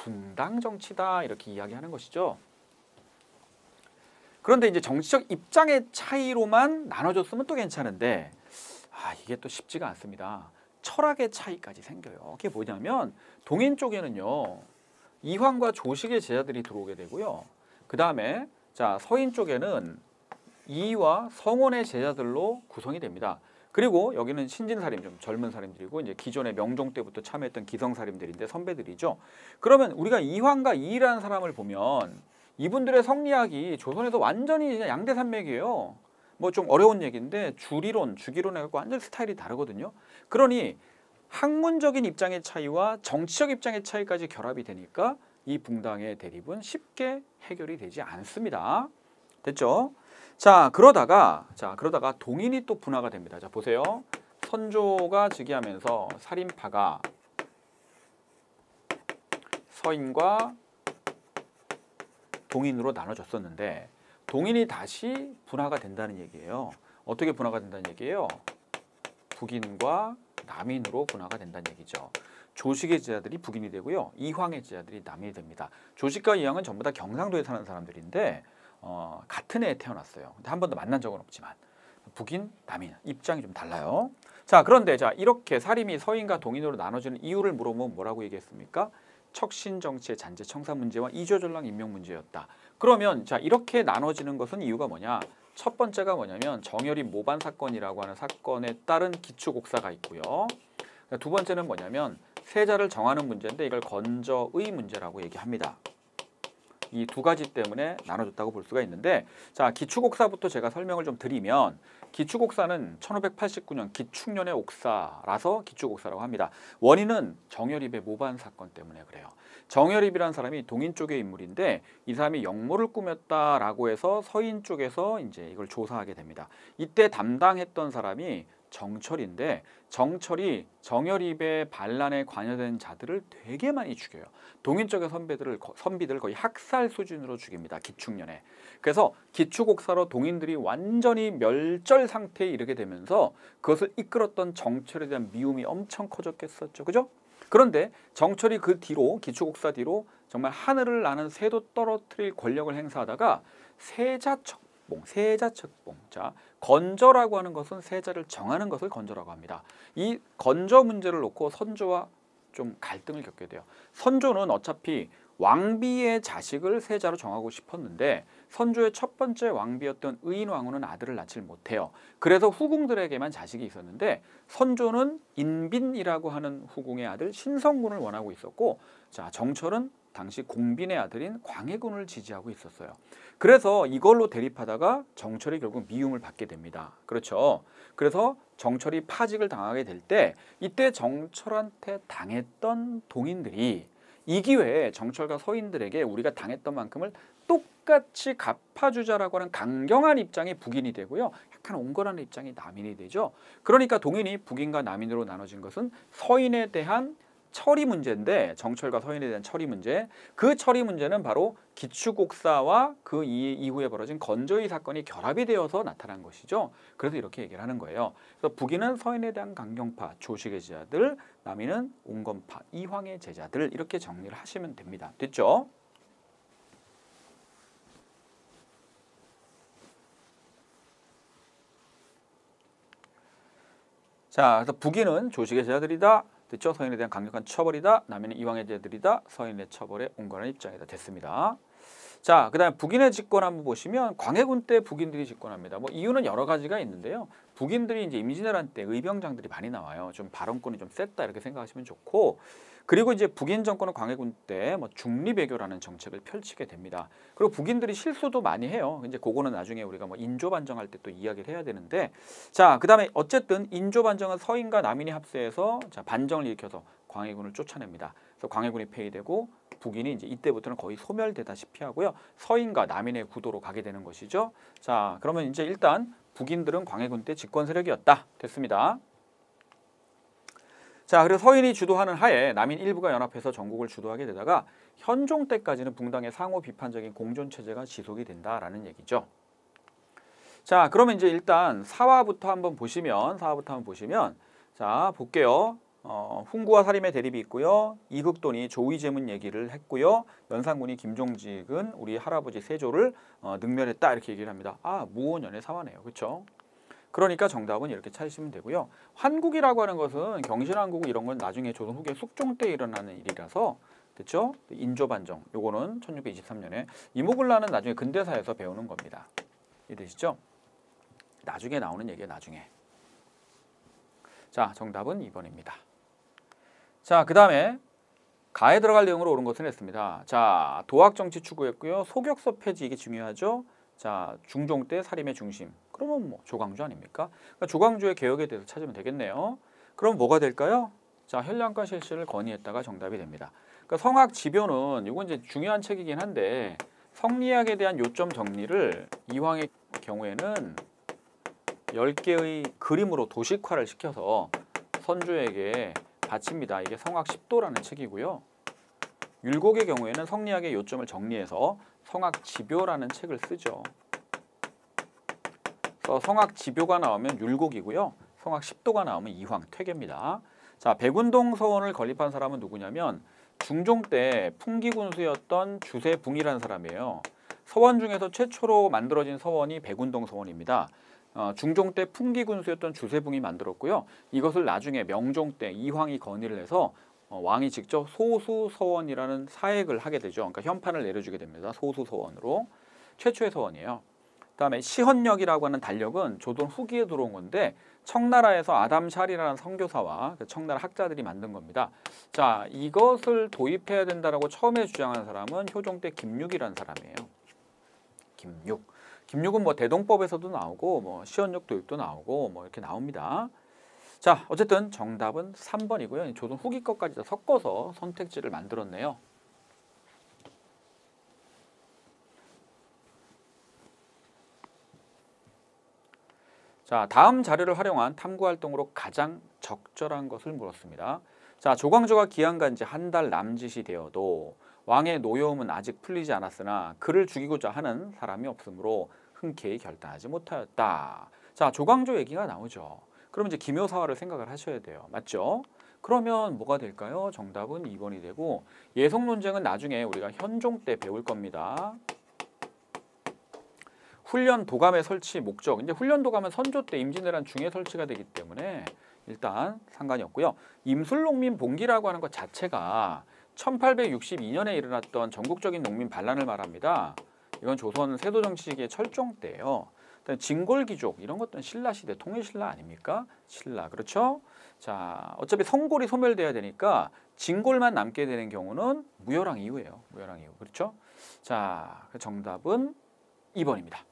붕당정치다 이렇게 이야기하는 것이죠. 그런데 이제 정치적 입장의 차이로만 나눠졌으면 또 괜찮은데 아, 이게 또 쉽지가 않습니다. 철학의 차이까지 생겨요. 그게 뭐냐면 동인 쪽에는요, 이황과 조식의 제자들이 들어오게 되고요. 그 다음에 자, 서인 쪽에는 이와 성원의 제자들로 구성이 됩니다. 그리고 여기는 신진사림, 좀 젊은 사림들이고 이제 기존의 명종 때부터 참여했던 기성사림들인데 선배들이죠. 그러면 우리가 이황과 이이라는 사람을 보면 이분들의 성리학이 조선에서 완전히 양대산맥이에요. 뭐 좀 어려운 얘기인데 주리론, 주기론에 갖고 완전 스타일이 다르거든요. 그러니 학문적인 입장의 차이와 정치적 입장의 차이까지 결합이 되니까 이 붕당의 대립은 쉽게 해결이 되지 않습니다. 됐죠? 자, 그러다가 자, 그러다가 동인이 또 분화가 됩니다. 자, 보세요. 선조가 즉위하면서 살인파가 서인과 동인으로 나눠졌었는데 동인이 다시 분화가 된다는 얘기예요. 어떻게 분화가 된다는 얘기예요? 북인과 남인으로 분화가 된다는 얘기죠. 조식의 제자들이 북인이 되고요. 이황의 제자들이 남인이 됩니다. 조식과 이황은 전부 다 경상도에 사는 사람들인데 어, 같은 해에 태어났어요. 근데 한 번도 만난 적은 없지만 북인, 남인 입장이 좀 달라요. 자, 그런데 자 이렇게 사림이 서인과 동인으로 나눠지는 이유를 물어보면 뭐라고 얘기했습니까? 척신 정치의 잔재 청산 문제와 이조전랑 임명 문제였다. 그러면 자 이렇게 나눠지는 것은 이유가 뭐냐? 첫 번째가 뭐냐면 정열이 모반 사건이라고 하는 사건에 따른 기축옥사가 있고요. 두 번째는 뭐냐면 세자를 정하는 문제인데 이걸 건저의 문제라고 얘기합니다. 이 두 가지 때문에 나눠졌다고 볼 수가 있는데 자 기축옥사부터 제가 설명을 좀 드리면 기축옥사는 천오백팔십구 년 기축년의 옥사라서 기축옥사라고 합니다. 원인은 정열입의 모반 사건 때문에 그래요. 정열입이라는 사람이 동인 쪽의 인물인데 이 사람이 역모를 꾸몄다라고 해서 서인 쪽에서 이제 이걸 조사하게 됩니다. 이때 담당했던 사람이 정철인데 정철이 정열입의 반란에 관여된 자들을 되게 많이 죽여요. 동인 쪽의 선배들을 선비들을 거의 학살 수준으로 죽입니다. 기축년에. 그래서 기축옥사로 동인들이 완전히 멸절 상태에 이르게 되면서 그것을 이끌었던 정철에 대한 미움이 엄청 커졌겠었죠. 그죠? 그런데 정철이 그 뒤로 기축옥사 뒤로 정말 하늘을 나는 새도 떨어뜨릴 권력을 행사하다가 세자척봉, 세자척봉. 자, 건저라고 하는 것은 세자를 정하는 것을 건저라고 합니다. 이 건저 문제를 놓고 선조와 좀 갈등을 겪게 돼요. 선조는 어차피 왕비의 자식을 세자로 정하고 싶었는데 선조의 첫 번째 왕비였던 의인왕후는 아들을 낳지 못해요. 그래서 후궁들에게만 자식이 있었는데 선조는 인빈이라고 하는 후궁의 아들 신성군을 원하고 있었고 자 정철은 당시 공빈의 아들인 광해군을 지지하고 있었어요. 그래서 이걸로 대립하다가 정철이 결국 미움을 받게 됩니다. 그렇죠. 그래서 정철이 파직을 당하게 될 때 이때 정철한테 당했던 동인들이 이 기회에 정철과 서인들에게 우리가 당했던 만큼을 똑같이 갚아주자라고 하는 강경한 입장이 북인이 되고요. 약간 온건한 입장이 남인이 되죠. 그러니까 동인이 북인과 남인으로 나눠진 것은 서인에 대한 처리 문제인데 정철과 서인에 대한 처리 문제 그 처리 문제는 바로 기축옥사와 그 이후에 벌어진 건조의 사건이 결합이 되어서 나타난 것이죠. 그래서 이렇게 얘기를 하는 거예요. 그래서 북인은 서인에 대한 강경파, 조식의 제자들, 남인은 온건파, 이황의 제자들 이렇게 정리를 하시면 됩니다. 됐죠? 자, 그래서 북인은 조식의 제자들이다. 됐죠? 서인에 대한 강력한 처벌이다. 남인은 이황의 제자들이다. 서인의 처벌에 온건한 입장이다. 됐습니다. 자, 그 다음에 북인의 집권 한번 보시면 광해군 때 북인들이 집권합니다. 뭐 이유는 여러 가지가 있는데요. 북인들이 이제 임진왜란 때 의병장들이 많이 나와요. 좀 발언권이 좀 셌다 이렇게 생각하시면 좋고 그리고 이제 북인 정권은 광해군 때 뭐 중리배교라는 정책을 펼치게 됩니다. 그리고 북인들이 실수도 많이 해요. 이제 그거는 나중에 우리가 뭐 인조 반정할 때 또 이야기를 해야 되는데 자, 그다음에 어쨌든 인조 반정은 서인과 남인이 합세해서 자, 반정을 일으켜서 광해군을 쫓아냅니다. 그래서 광해군이 폐위되고 북인이 이제 이때부터는 거의 소멸되다시피 하고요. 서인과 남인의 구도로 가게 되는 것이죠. 자, 그러면 이제 일단 북인들은 광해군 때 집권 세력이었다. 됐습니다. 자, 그래서 서인이 주도하는 하에 남인 일부가 연합해서 전국을 주도하게 되다가 현종 때까지는 붕당의 상호 비판적인 공존 체제가 지속이 된다라는 얘기죠. 자, 그러면 이제 일단 사화부터 한번 보시면 사화부터 한번 보시면 자, 볼게요. 어, 훈구와 사림의 대립이 있고요. 이극돈이 조의제문 얘기를 했고요. 연산군이 김종직은 우리 할아버지 세조를 어, 능멸했다 이렇게 얘기를 합니다. 아, 무오년의 사화네요. 그렇죠? 그러니까 정답은 이렇게 찾으시면 되고요. 환국이라고 하는 것은 경신환국 이런 건 나중에 조선 후기 숙종 때 일어나는 일이라서 됐죠? 인조반정 요거는 천육백이십삼 년에 이모글라는 나중에 근대사에서 배우는 겁니다. 이해되시죠? 나중에 나오는 얘기예요. 나중에. 자, 정답은 이 번입니다. 자, 그 다음에 가에 들어갈 내용으로 옳은 것은 했습니다. 자, 도학정치 추구했고요. 소격서 폐지 이게 중요하죠. 자, 중종 때 살림의 중심. 그러면 뭐 조광조 아닙니까? 그러니까 조광조의 개혁에 대해서 찾으면 되겠네요. 그럼 뭐가 될까요? 자, 현량과 실시를 건의했다가 정답이 됩니다. 그러니까 성학지묘는 이건 이제 중요한 책이긴 한데 성리학에 대한 요점 정리를 이황의 경우에는 열 개의 그림으로 도식화를 시켜서 선조에게 바칩니다. 이게 성학 십도라는 책이고요. 율곡의 경우에는 성리학의 요점을 정리해서 성학지묘라는 책을 쓰죠. 그래서 성학지묘가 나오면 율곡이고요. 성학십도가 나오면 이황, 퇴계입니다. 자, 백운동 서원을 건립한 사람은 누구냐면 중종 때 풍기군수였던 주세붕이라는 사람이에요. 서원 중에서 최초로 만들어진 서원이 백운동 서원입니다. 어, 중종 때 풍기군수였던 주세붕이 만들었고요. 이것을 나중에 명종 때 이황이 건의를 해서 어, 왕이 직접 소수서원이라는 사액을 하게 되죠. 그러니까 현판을 내려주게 됩니다. 소수서원으로. 최초의 서원이에요. 그다음에 시헌역이라고 하는 달력은 조선 후기에 들어온 건데 청나라에서 아담샬이라는 선교사와 그 청나라 학자들이 만든 겁니다. 자, 이것을 도입해야 된다라고 처음에 주장한 사람은 효종 때 김육이라는 사람이에요. 김육. 김육은 뭐 대동법에서도 나오고 뭐 시헌역 도입도 나오고 뭐 이렇게 나옵니다. 자, 어쨌든 정답은 삼 번이고요. 조선 후기 것까지 다 섞어서 선택지를 만들었네요. 자, 다음 자료를 활용한 탐구활동으로 가장 적절한 것을 물었습니다. 자, 조광조가 기한간 지 한 달 남짓이 되어도 왕의 노여움은 아직 풀리지 않았으나 그를 죽이고자 하는 사람이 없으므로 흔쾌히 결단하지 못하였다. 자, 조광조 얘기가 나오죠. 그럼 이제 기묘사화를 생각을 하셔야 돼요. 맞죠? 그러면 뭐가 될까요? 정답은 이 번이 되고 예성 논쟁은 나중에 우리가 현종 때 배울 겁니다. 훈련 도감의 설치 목적. 이제 훈련 도감은 선조 때 임진왜란 중에 설치가 되기 때문에 일단 상관이 없고요. 임술농민 봉기라고 하는 것 자체가 천팔백육십이 년에 일어났던 전국적인 농민 반란을 말합니다. 이건 조선 세도 정치 시기의 철종 때예요. 진골귀족 이런 것들은 신라 시대 통일신라 아닙니까? 신라 그렇죠? 자, 어차피 성골이 소멸돼야 되니까 진골만 남게 되는 경우는 무열왕 이후예요. 무열왕 이후 그렇죠? 자, 정답은 이 번입니다.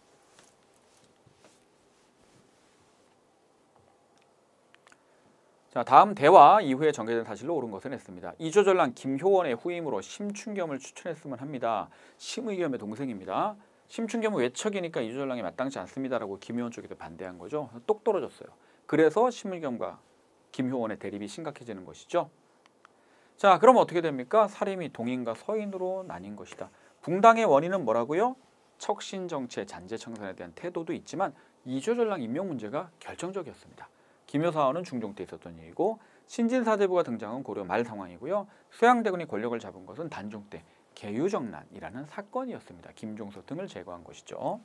자, 다음 대화 이후에 전개된 사실로 옳은 것을 했습니다. 이조전랑 김효원의 후임으로 심춘겸을 추천했으면 합니다. 심의겸의 동생입니다. 심춘겸은 외척이니까 이조전랑이 마땅치 않습니다라고 김효원 쪽에서 반대한 거죠. 똑 떨어졌어요. 그래서 심의겸과 김효원의 대립이 심각해지는 것이죠. 자, 그럼 어떻게 됩니까? 사림이 동인과 서인으로 나뉜 것이다. 붕당의 원인은 뭐라고요? 척신정치의 잔재청산에 대한 태도도 있지만 이조전랑 임명 문제가 결정적이었습니다. 김효사화는 중종 때 있었던 일이고 신진사대부가 등장한 고려 말 상황이고요. 수양대군이 권력을 잡은 것은 단종 때 계유정난이라는 사건이었습니다. 김종서 등을 제거한 것이죠.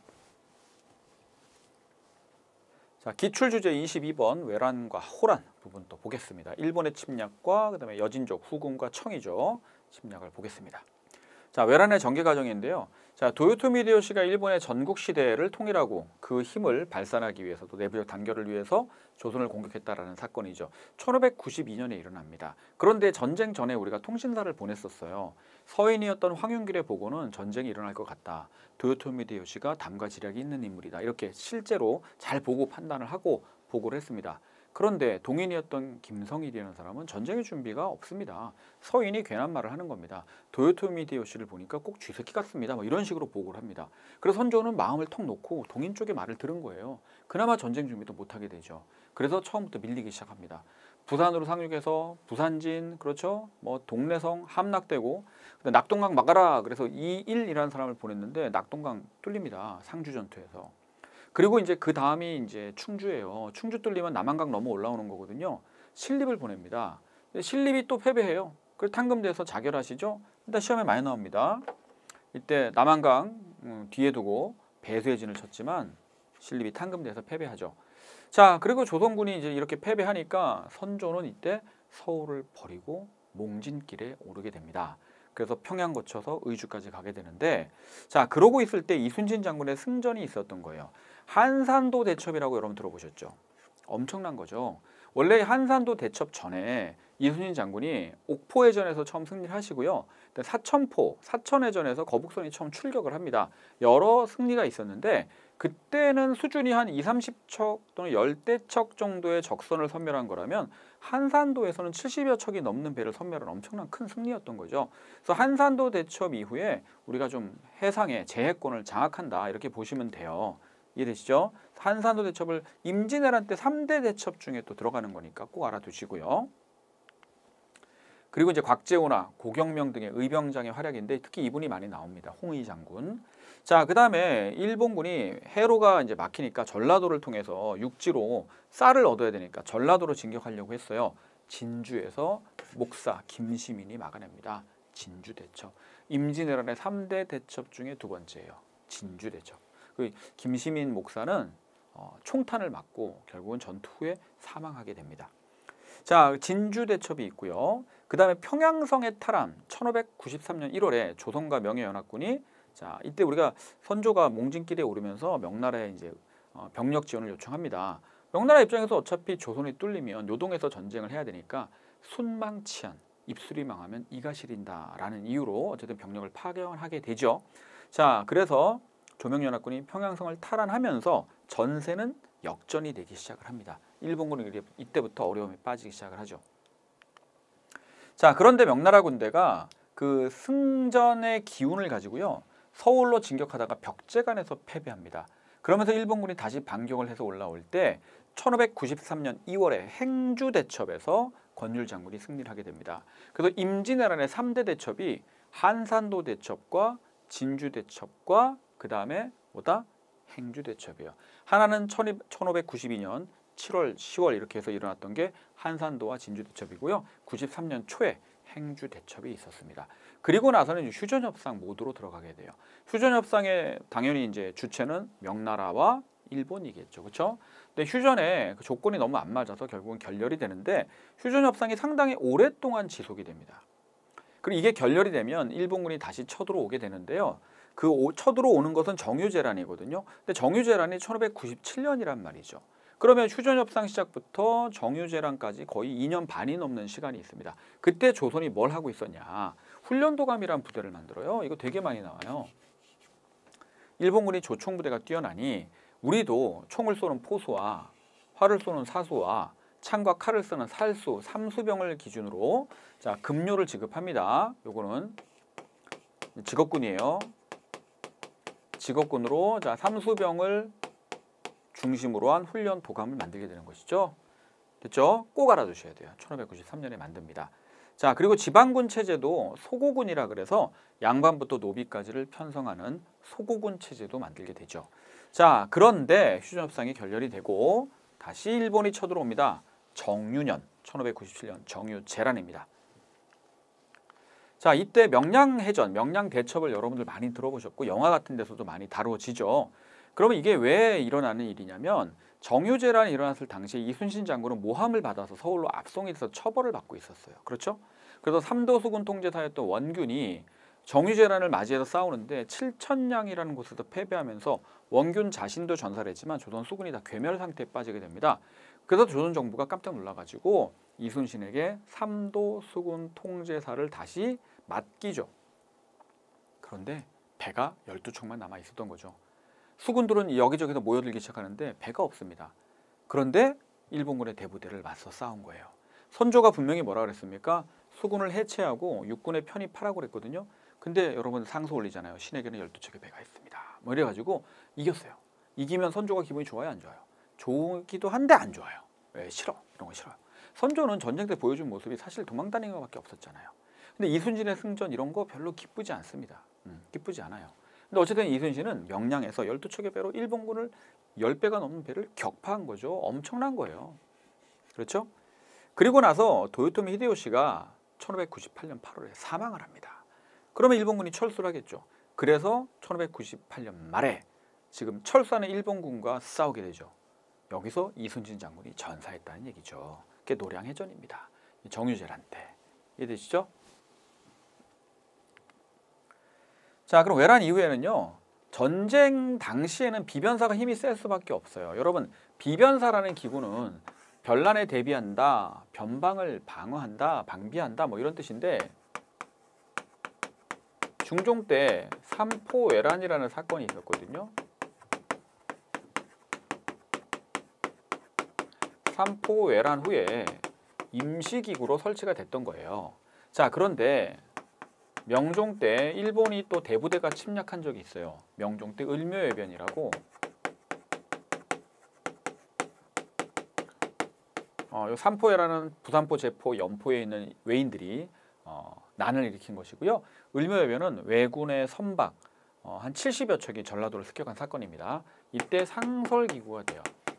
자, 기출주제 이십이 번 외란과 호란 부분 또 보겠습니다. 일본의 침략과 그다음에 여진족, 후금과 청이죠. 침략을 보겠습니다. 자, 외란의 전개 과정인데요. 자, 도요토미 히데요시가 일본의 전국 시대를 통일하고 그 힘을 발산하기 위해서 또 내부적 단결을 위해서 조선을 공격했다라는 사건이죠. 천오백구십이 년에 일어납니다. 그런데 전쟁 전에 우리가 통신사를 보냈었어요. 서인이었던 황윤길의 보고는 전쟁이 일어날 것 같다. 도요토미 히데요시가 담과 지략이 있는 인물이다. 이렇게 실제로 잘 보고 판단을 하고 보고를 했습니다. 그런데 동인이었던 김성일이라는 사람은 전쟁의 준비가 없습니다. 서인이 괜한 말을 하는 겁니다. 도요토미 히데요시를 보니까 꼭 쥐새끼 같습니다. 뭐 이런 식으로 보고를 합니다. 그래서 선조는 마음을 턱 놓고 동인 쪽의 말을 들은 거예요. 그나마 전쟁 준비도 못하게 되죠. 그래서 처음부터 밀리기 시작합니다. 부산으로 상륙해서 부산진, 그렇죠? 뭐 동래성 함락되고 낙동강 막아라. 그래서 이일이라는 사람을 보냈는데 낙동강 뚫립니다. 상주 전투에서. 그리고 이제 그 다음이 이제 충주예요. 충주 뚫리면 남한강 넘어 올라오는 거거든요. 신립을 보냅니다. 신립이 또 패배해요. 그래서 탕금대에서 자결하시죠. 일단 시험에 많이 나옵니다. 이때 남한강 음, 뒤에 두고 배수의 진을 쳤지만 신립이 탕금대에서 패배하죠. 자, 그리고 조선군이 이제 이렇게 패배하니까 선조는 이때 서울을 버리고 몽진길에 오르게 됩니다. 그래서 평양 거쳐서 의주까지 가게 되는데, 자, 그러고 있을 때 이순신 장군의 승전이 있었던 거예요. 한산도 대첩이라고 여러분 들어보셨죠? 엄청난 거죠. 원래 한산도 대첩 전에 이순신 장군이 옥포해전에서 처음 승리를 하시고요. 사천포, 사천해전에서 거북선이 처음 출격을 합니다. 여러 승리가 있었는데 그때는 수준이 한 이삼십 척 또는 열대 척 정도의 적선을 섬멸한 거라면 한산도에서는 칠십여 척이 넘는 배를 섬멸한 엄청난 큰 승리였던 거죠. 그래서 한산도 대첩 이후에 우리가 좀 해상의 제해권을 장악한다 이렇게 보시면 돼요. 이해되시죠? 한산도 대첩을 임진왜란 때 삼 대 대첩 중에 또 들어가는 거니까 꼭 알아두시고요. 그리고 이제 곽재우나 고경명 등의 의병장의 활약인데 특히 이분이 많이 나옵니다. 홍의 장군. 자, 그다음에 일본군이 해로가 이제 막히니까 전라도를 통해서 육지로 쌀을 얻어야 되니까 전라도로 진격하려고 했어요. 진주에서 목사 김시민이 막아냅니다. 진주 대첩. 임진왜란의 삼 대 대첩 중에 두 번째예요. 진주 대첩. 그 김시민 목사는 어, 총탄을 맞고 결국은 전투 후에 사망하게 됩니다. 자, 진주 대첩이 있고요. 그 다음에 평양성의 탈환 천오백구십삼 년 일월에 조선과 명예연합군이 자 이때 우리가 선조가 몽진길에 오르면서 명나라에 이제 어, 병력 지원을 요청합니다. 명나라 입장에서 어차피 조선이 뚫리면 요동에서 전쟁을 해야 되니까 순망치한 입술이 망하면 이가 시린다라는 이유로 어쨌든 병력을 파견하게 되죠. 자, 그래서 조명연합군이 평양성을 탈환하면서 전세는 역전이 되기 시작을 합니다. 일본군은 이때부터 어려움에 빠지기 시작을 하죠. 자, 그런데 명나라 군대가 그 승전의 기운을 가지고요. 서울로 진격하다가 벽제간에서 패배합니다. 그러면서 일본군이 다시 반격을 해서 올라올 때 천오백구십삼 년 이월에 행주대첩에서 권율 장군이 승리를 하게 됩니다. 그래서 임진왜란의 삼 대 대첩이 한산도 대첩과 진주 대첩과 그 다음에 뭐다? 행주 대첩이에요. 하나는 천오백구십이 년 칠월, 시월 이렇게 해서 일어났던 게 한산도와 진주 대첩이고요. 구십삼 년 초에 행주 대첩이 있었습니다. 그리고 나서는 휴전협상 모드로 들어가게 돼요. 휴전협상의 당연히 이제 주체는 명나라와 일본이겠죠, 그렇죠? 근데 휴전에 그 조건이 너무 안 맞아서 결국은 결렬이 되는데 휴전협상이 상당히 오랫동안 지속이 됩니다. 그리고 이게 결렬이 되면 일본군이 다시 쳐들어오게 되는데요. 그 오, 쳐들어오는 것은 정유재란이거든요. 근데 정유재란이 천오백구십칠 년이란 말이죠. 그러면 휴전협상 시작부터 정유재란까지 거의 이 년 반이 넘는 시간이 있습니다. 그때 조선이 뭘 하고 있었냐. 훈련도감이라는 부대를 만들어요. 이거 되게 많이 나와요. 일본군이 조총부대가 뛰어나니 우리도 총을 쏘는 포수와 활을 쏘는 사수와 창과 칼을 쓰는 살수, 삼수병을 기준으로 자 급료를 지급합니다. 요거는 직업군이에요. 직업군으로 자 삼수병을 중심으로 한 훈련 도감을 만들게 되는 것이죠. 됐죠? 꼭 알아두셔야 돼요. 천오백구십삼 년에 만듭니다. 자, 그리고 지방군 체제도 소고군이라 그래서 양반부터 노비까지를 편성하는 소고군 체제도 만들게 되죠. 자, 그런데 휴전협상이 결렬이 되고 다시 일본이 쳐들어옵니다. 정유년, 천오백구십칠 년 정유재란입니다. 자, 이때 명량해전, 명량대첩을 여러분들 많이 들어보셨고 영화 같은 데서도 많이 다루어지죠. 그러면 이게 왜 일어나는 일이냐면 정유재란이 일어났을 당시에 이순신 장군은 모함을 받아서 서울로 압송해서 처벌을 받고 있었어요. 그렇죠? 그래서 삼도수군 통제사였던 원균이 정유재란을 맞이해서 싸우는데 칠천량이라는 곳에서 패배하면서 원균 자신도 전사를 했지만 조선 수군이 다 괴멸 상태에 빠지게 됩니다. 그래서 조선 정부가 깜짝 놀라가지고 이순신에게 삼도수군 통제사를 다시 맡기죠. 그런데 배가 열두 척만 남아 있었던 거죠. 수군들은 여기저기서 모여들기 시작하는데 배가 없습니다. 그런데 일본군의 대부대를 맞서 싸운 거예요. 선조가 분명히 뭐라 그랬습니까? 수군을 해체하고 육군의 편입하라고 그랬거든요. 근데 여러분 상소 올리잖아요. 신에게는 열두 척의 배가 있습니다. 뭐 이래가지고 이겼어요. 이기면 선조가 기분이 좋아요, 안 좋아요? 좋기도 한데 안 좋아요. 왜? 싫어. 이런 거 싫어요. 선조는 전쟁 때 보여준 모습이 사실 도망다니는 것밖에 없었잖아요. 근데 이순신의 승전 이런 거 별로 기쁘지 않습니다. 음, 기쁘지 않아요. 근데 어쨌든 이순신은 명량에서 열두 척의 배로 일본군을 십 배가 넘는 배를 격파한 거죠. 엄청난 거예요. 그렇죠? 그리고 나서 도요토미 히데요시가 천오백구십팔 년 팔월에 사망을 합니다. 그러면 일본군이 철수를 하겠죠. 그래서 천오백구십팔 년 말에 지금 철수하는 일본군과 싸우게 되죠. 여기서 이순신 장군이 전사했다는 얘기죠. 그게 노량해전입니다. 정유재란 때. 이해되시죠? 자, 그럼 외란 이후에는요. 전쟁 당시에는 비변사가 힘이 셀 수밖에 없어요. 여러분, 비변사라는 기구는 변란에 대비한다, 변방을 방어한다, 방비한다 뭐 이런 뜻인데 중종 때 삼포외란이라는 사건이 있었거든요. 삼포외란 후에 임시기구로 설치가 됐던 거예요. 자, 그런데 명종 때 일본이 또 대부대가 침략한 적이 있어요. 명종 때 을묘해변이라고 어, 요 삼포해라는 부산포, 제포, 연포에 있는 외인들이 어, 난을 일으킨 것이고요. 을묘해변은 왜군의 선박 어, 한 칠십여 척이 전라도를 습격한 사건입니다. 이때 상설기구가 돼요.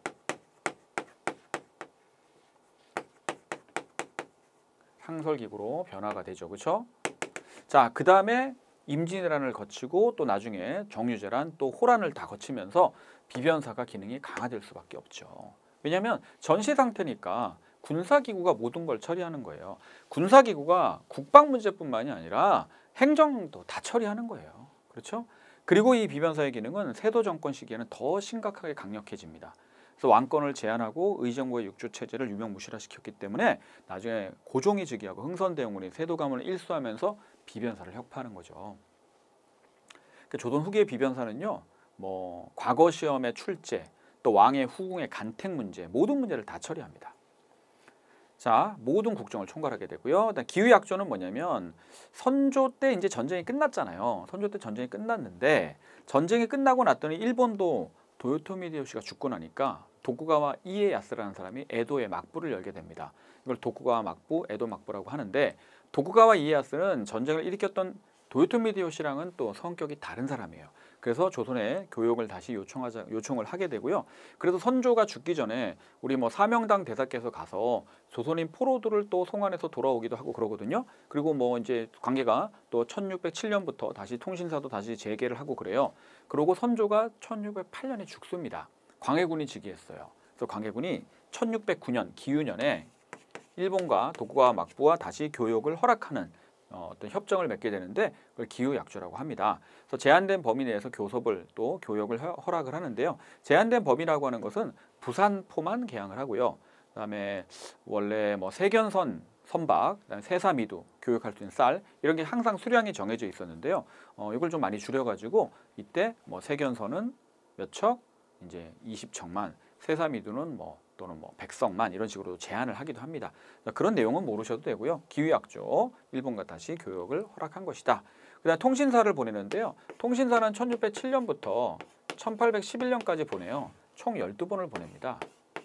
상설기구로 변화가 되죠. 그렇죠? 자, 그 다음에 임진왜란을 거치고 또 나중에 정유재란 또 호란을 다 거치면서 비변사가 기능이 강화될 수밖에 없죠. 왜냐하면 전시 상태니까 군사기구가 모든 걸 처리하는 거예요. 군사기구가 국방 문제뿐만이 아니라 행정도 다 처리하는 거예요. 그렇죠? 그리고 이 비변사의 기능은 세도 정권 시기에는 더 심각하게 강력해집니다. 그래서 왕권을 제한하고 의정부의 육주체제를 유명무실화시켰기 때문에 나중에 고종이 즉위하고 흥선대원군이 세도 가문을 일수하면서 비변사를 혁파하는 거죠. 그러니까 조선 후기의 비변사는요, 뭐 과거 시험의 출제, 또 왕의 후궁의 간택 문제, 모든 문제를 다 처리합니다. 자, 모든 국정을 총괄하게 되고요. 기후약조는 뭐냐면 선조 때 이제 전쟁이 끝났잖아요. 선조 때 전쟁이 끝났는데 전쟁이 끝나고 났더니 일본도 도요토미 히데요시가 죽고 나니까 도쿠가와 이에야스라는 사람이 에도의 막부를 열게 됩니다. 이걸 도쿠가와 막부, 에도 막부라고 하는데 도쿠가와 이에야스는 전쟁을 일으켰던 도요토미 히데요시랑은 또 성격이 다른 사람이에요. 그래서 조선에 교역을 다시 요청하자, 요청을 하게 되고요. 그래서 선조가 죽기 전에 우리 뭐 사명당 대사께서 가서 조선인 포로들을 또 송환해서 돌아오기도 하고 그러거든요. 그리고 뭐 이제 관계가 또 천육백칠 년부터 다시 통신사도 다시 재개를 하고 그래요. 그리고 선조가 천육백팔 년에 죽습니다. 광해군이 즉위했어요. 그래서 광해군이 천육백구 년 기유년에 일본과 도쿠가와 막부와 다시 교역을 허락하는 어, 어떤 협정을 맺게 되는데 그걸 기후약조라고 합니다. 그래서 제한된 범위 내에서 교섭을 또 교역을 허락을 하는데요. 제한된 범위라고 하는 것은 부산포만 개항을 하고요. 그다음에 원래 뭐 세견선 선박, 그다음에 세사미두, 교역할 수 있는 쌀 이런 게 항상 수량이 정해져 있었는데요. 어, 이걸 좀 많이 줄여가지고 이때 뭐 세견선은 몇 척, 이제 이십 척만, 세사미두는 뭐 또는 뭐 백성만 이런 식으로 제한을 하기도 합니다. 그런 내용은 모르셔도 되고요. 기후약조, 일본과 다시 교역을 허락한 것이다. 그다음 통신사를 보내는데요. 통신사는 천육백칠 년부터 천팔백십일 년까지 보내요. 총 열두 번을 보냅니다.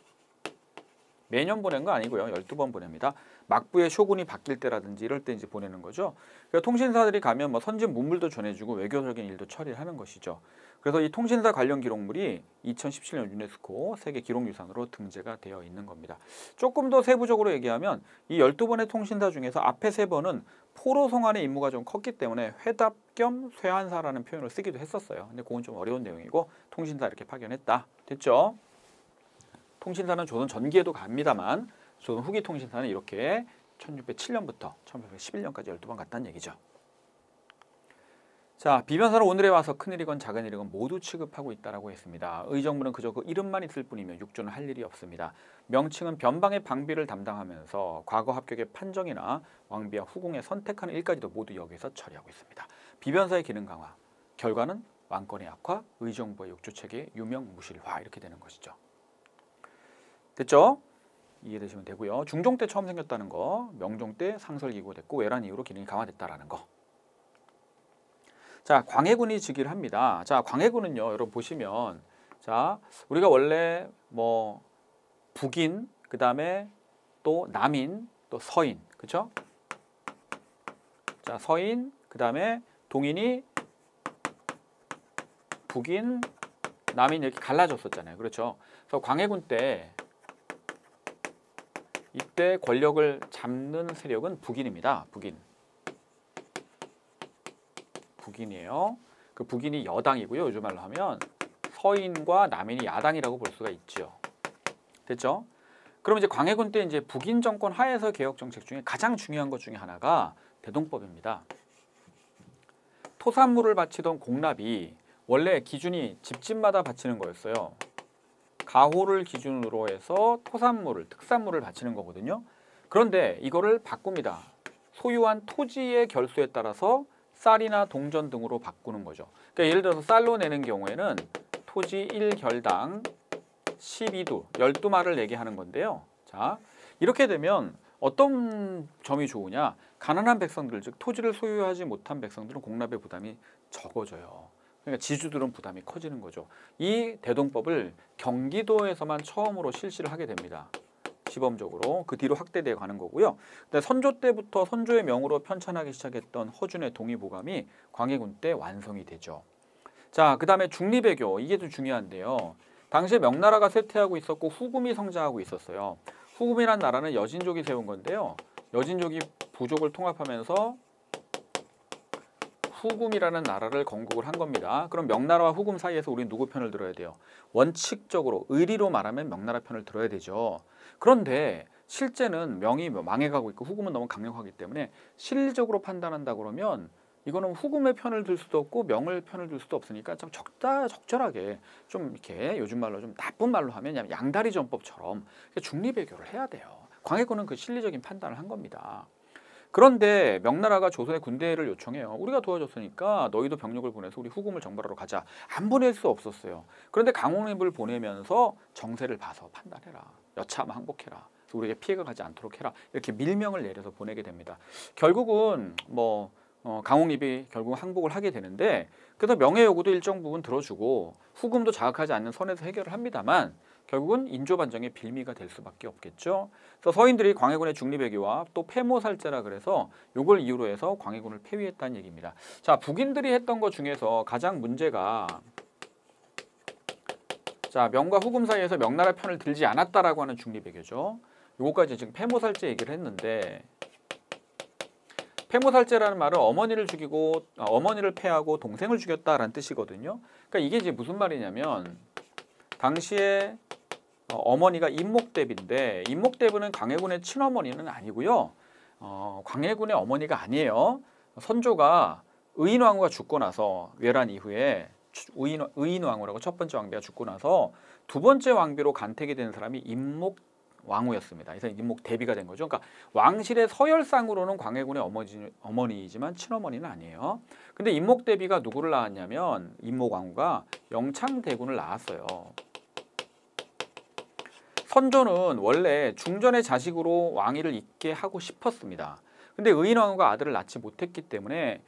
매년 보낸 거 아니고요. 열두 번 보냅니다. 막부의 쇼군이 바뀔 때라든지 이럴 때 이제 보내는 거죠. 그러니까 통신사들이 가면 뭐 선진 문물도 전해주고 외교적인 일도 처리를 하는 것이죠. 그래서 이 통신사 관련 기록물이 이천십칠 년 유네스코 세계 기록유산으로 등재가 되어 있는 겁니다. 조금 더 세부적으로 얘기하면 이 열두 번의 통신사 중에서 앞에 세 번은 포로 송환의 임무가 좀 컸기 때문에 회답 겸 쇠한사라는 표현을 쓰기도 했었어요. 근데 그건 좀 어려운 내용이고 통신사 이렇게 파견했다. 됐죠? 통신사는 조선 전기에도 갑니다만 조선 후기 통신사는 이렇게 천육백칠 년부터 천팔백십일 년까지 열두 번 갔다는 얘기죠. 자, 비변사는 오늘에 와서 큰일이건 작은일이건 모두 취급하고 있다고 했습니다. 의정부는 그저 그 이름만 있을 뿐이며 육조는 할 일이 없습니다. 명칭은 변방의 방비를 담당하면서 과거 합격의 판정이나 왕비와 후궁의 선택하는 일까지도 모두 여기서 처리하고 있습니다. 비변사의 기능 강화, 결과는 왕권의 악화, 의정부의 육조체계의 유명무실화 이렇게 되는 것이죠. 됐죠? 이해되시면 되고요. 중종 때 처음 생겼다는 거, 명종 때 상설기구 됐고 외란 이후로 기능이 강화됐다라는 거. 자, 광해군이 즉위를 합니다. 자, 광해군은요, 여러분 보시면, 자, 우리가 원래 뭐 북인, 그 다음에 또 남인, 또 서인, 그렇죠? 자, 서인, 그 다음에 동인이 북인, 남인 이렇게 갈라졌었잖아요, 그렇죠? 그래서 광해군 때 이때 권력을 잡는 세력은 북인입니다. 북인. 북인이에요. 그 북인이 여당이고요. 요즘 말로 하면 서인과 남인이 야당이라고 볼 수가 있죠. 됐죠? 그럼 이제 광해군 때 이제 북인 정권 하에서 개혁 정책 중에 가장 중요한 것 중에 하나가 대동법입니다. 토산물을 바치던 공납이 원래 기준이 집집마다 바치는 거였어요. 가호를 기준으로 해서 토산물을, 특산물을 바치는 거거든요. 그런데 이거를 바꿉니다. 소유한 토지의 결수에 따라서 쌀이나 동전 등으로 바꾸는 거죠. 그러니까 예를 들어서 쌀로 내는 경우에는 토지 일 결당 십이 두, 십이 마를 내게 하는 건데요. 자, 이렇게 되면 어떤 점이 좋으냐? 가난한 백성들, 즉 토지를 소유하지 못한 백성들은 공납의 부담이 적어져요. 그러니까 지주들은 부담이 커지는 거죠. 이 대동법을 경기도에서만 처음으로 실시를 하게 됩니다. 시범적으로. 그 뒤로 확대되어 가는 거고요. 선조 때부터 선조의 명으로 편찬하기 시작했던 허준의 동의보감이 광해군 때 완성이 되죠. 자, 그 다음에 중리배교. 이게 좀 중요한데요. 당시에 명나라가 쇠퇴하고 있었고 후금이 성장하고 있었어요. 후금이란 나라는 여진족이 세운 건데요. 여진족이 부족을 통합하면서 후금이라는 나라를 건국을 한 겁니다. 그럼 명나라와 후금 사이에서 우리는 누구 편을 들어야 돼요? 원칙적으로 의리로 말하면 명나라 편을 들어야 되죠. 그런데 실제는 명이 망해가고 있고 후금은 너무 강력하기 때문에 실리적으로 판단한다 그러면 이거는 후금의 편을 들 수도 없고 명의 편을 들 수도 없으니까 좀 적다 적절하게 좀 이렇게 요즘 말로 좀 나쁜 말로 하면 양다리 전법처럼 중리배교를 해야 돼요. 광해군은 그 실리적인 판단을 한 겁니다. 그런데 명나라가 조선에 군대를 요청해요. 우리가 도와줬으니까 너희도 병력을 보내서 우리 후금을 정벌하러 가자. 안 보낼 수 없었어요. 그런데 강홍립을 보내면서 정세를 봐서 판단해라. 여차하면 항복해라. 우리에게 피해가 가지 않도록 해라. 이렇게 밀명을 내려서 보내게 됩니다. 결국은 뭐 어, 강홍립이 결국 항복을 하게 되는데 그래서 명예 요구도 일정 부분 들어주고 후금도 자극하지 않는 선에서 해결을 합니다만 결국은 인조반정의 빌미가 될 수밖에 없겠죠. 그래서 서인들이 광해군의 중리배교와 또 폐모살제라 그래서 이걸 이유로 해서 광해군을 폐위했다는 얘기입니다. 자, 북인들이 했던 것 중에서 가장 문제가 자 명과 후금 사이에서 명나라 편을 들지 않았다라고 하는 중리배교죠. 요거까지 지금 폐모살제 얘기를 했는데 폐모살제라는 말은 어머니를 죽이고 어머니를 패하고 동생을 죽였다라는 뜻이거든요. 그러니까 이게 이제 무슨 말이냐면 당시에 어머니가 임목대비인데 임목대비는 광해군의 친어머니는 아니고요. 어, 광해군의 어머니가 아니에요. 선조가 의인왕후가 죽고 나서 외란 이후에 의인, 의인왕후라고 첫 번째 왕비가 죽고 나서 두 번째 왕비로 간택이 된 사람이 임목왕후였습니다. 그래서 임목대비가 된 거죠. 그러니까 왕실의 서열상으로는 광해군의 어머니, 어머니이지만 친어머니는 아니에요. 근데 임목대비가 누구를 낳았냐면 임목왕후가 영창대군을 낳았어요. 선조는 원래 중전의 자식으로 왕위를 잇게 하고 싶었습니다. 근데 의인왕후가 아들을 낳지 못했기 때문에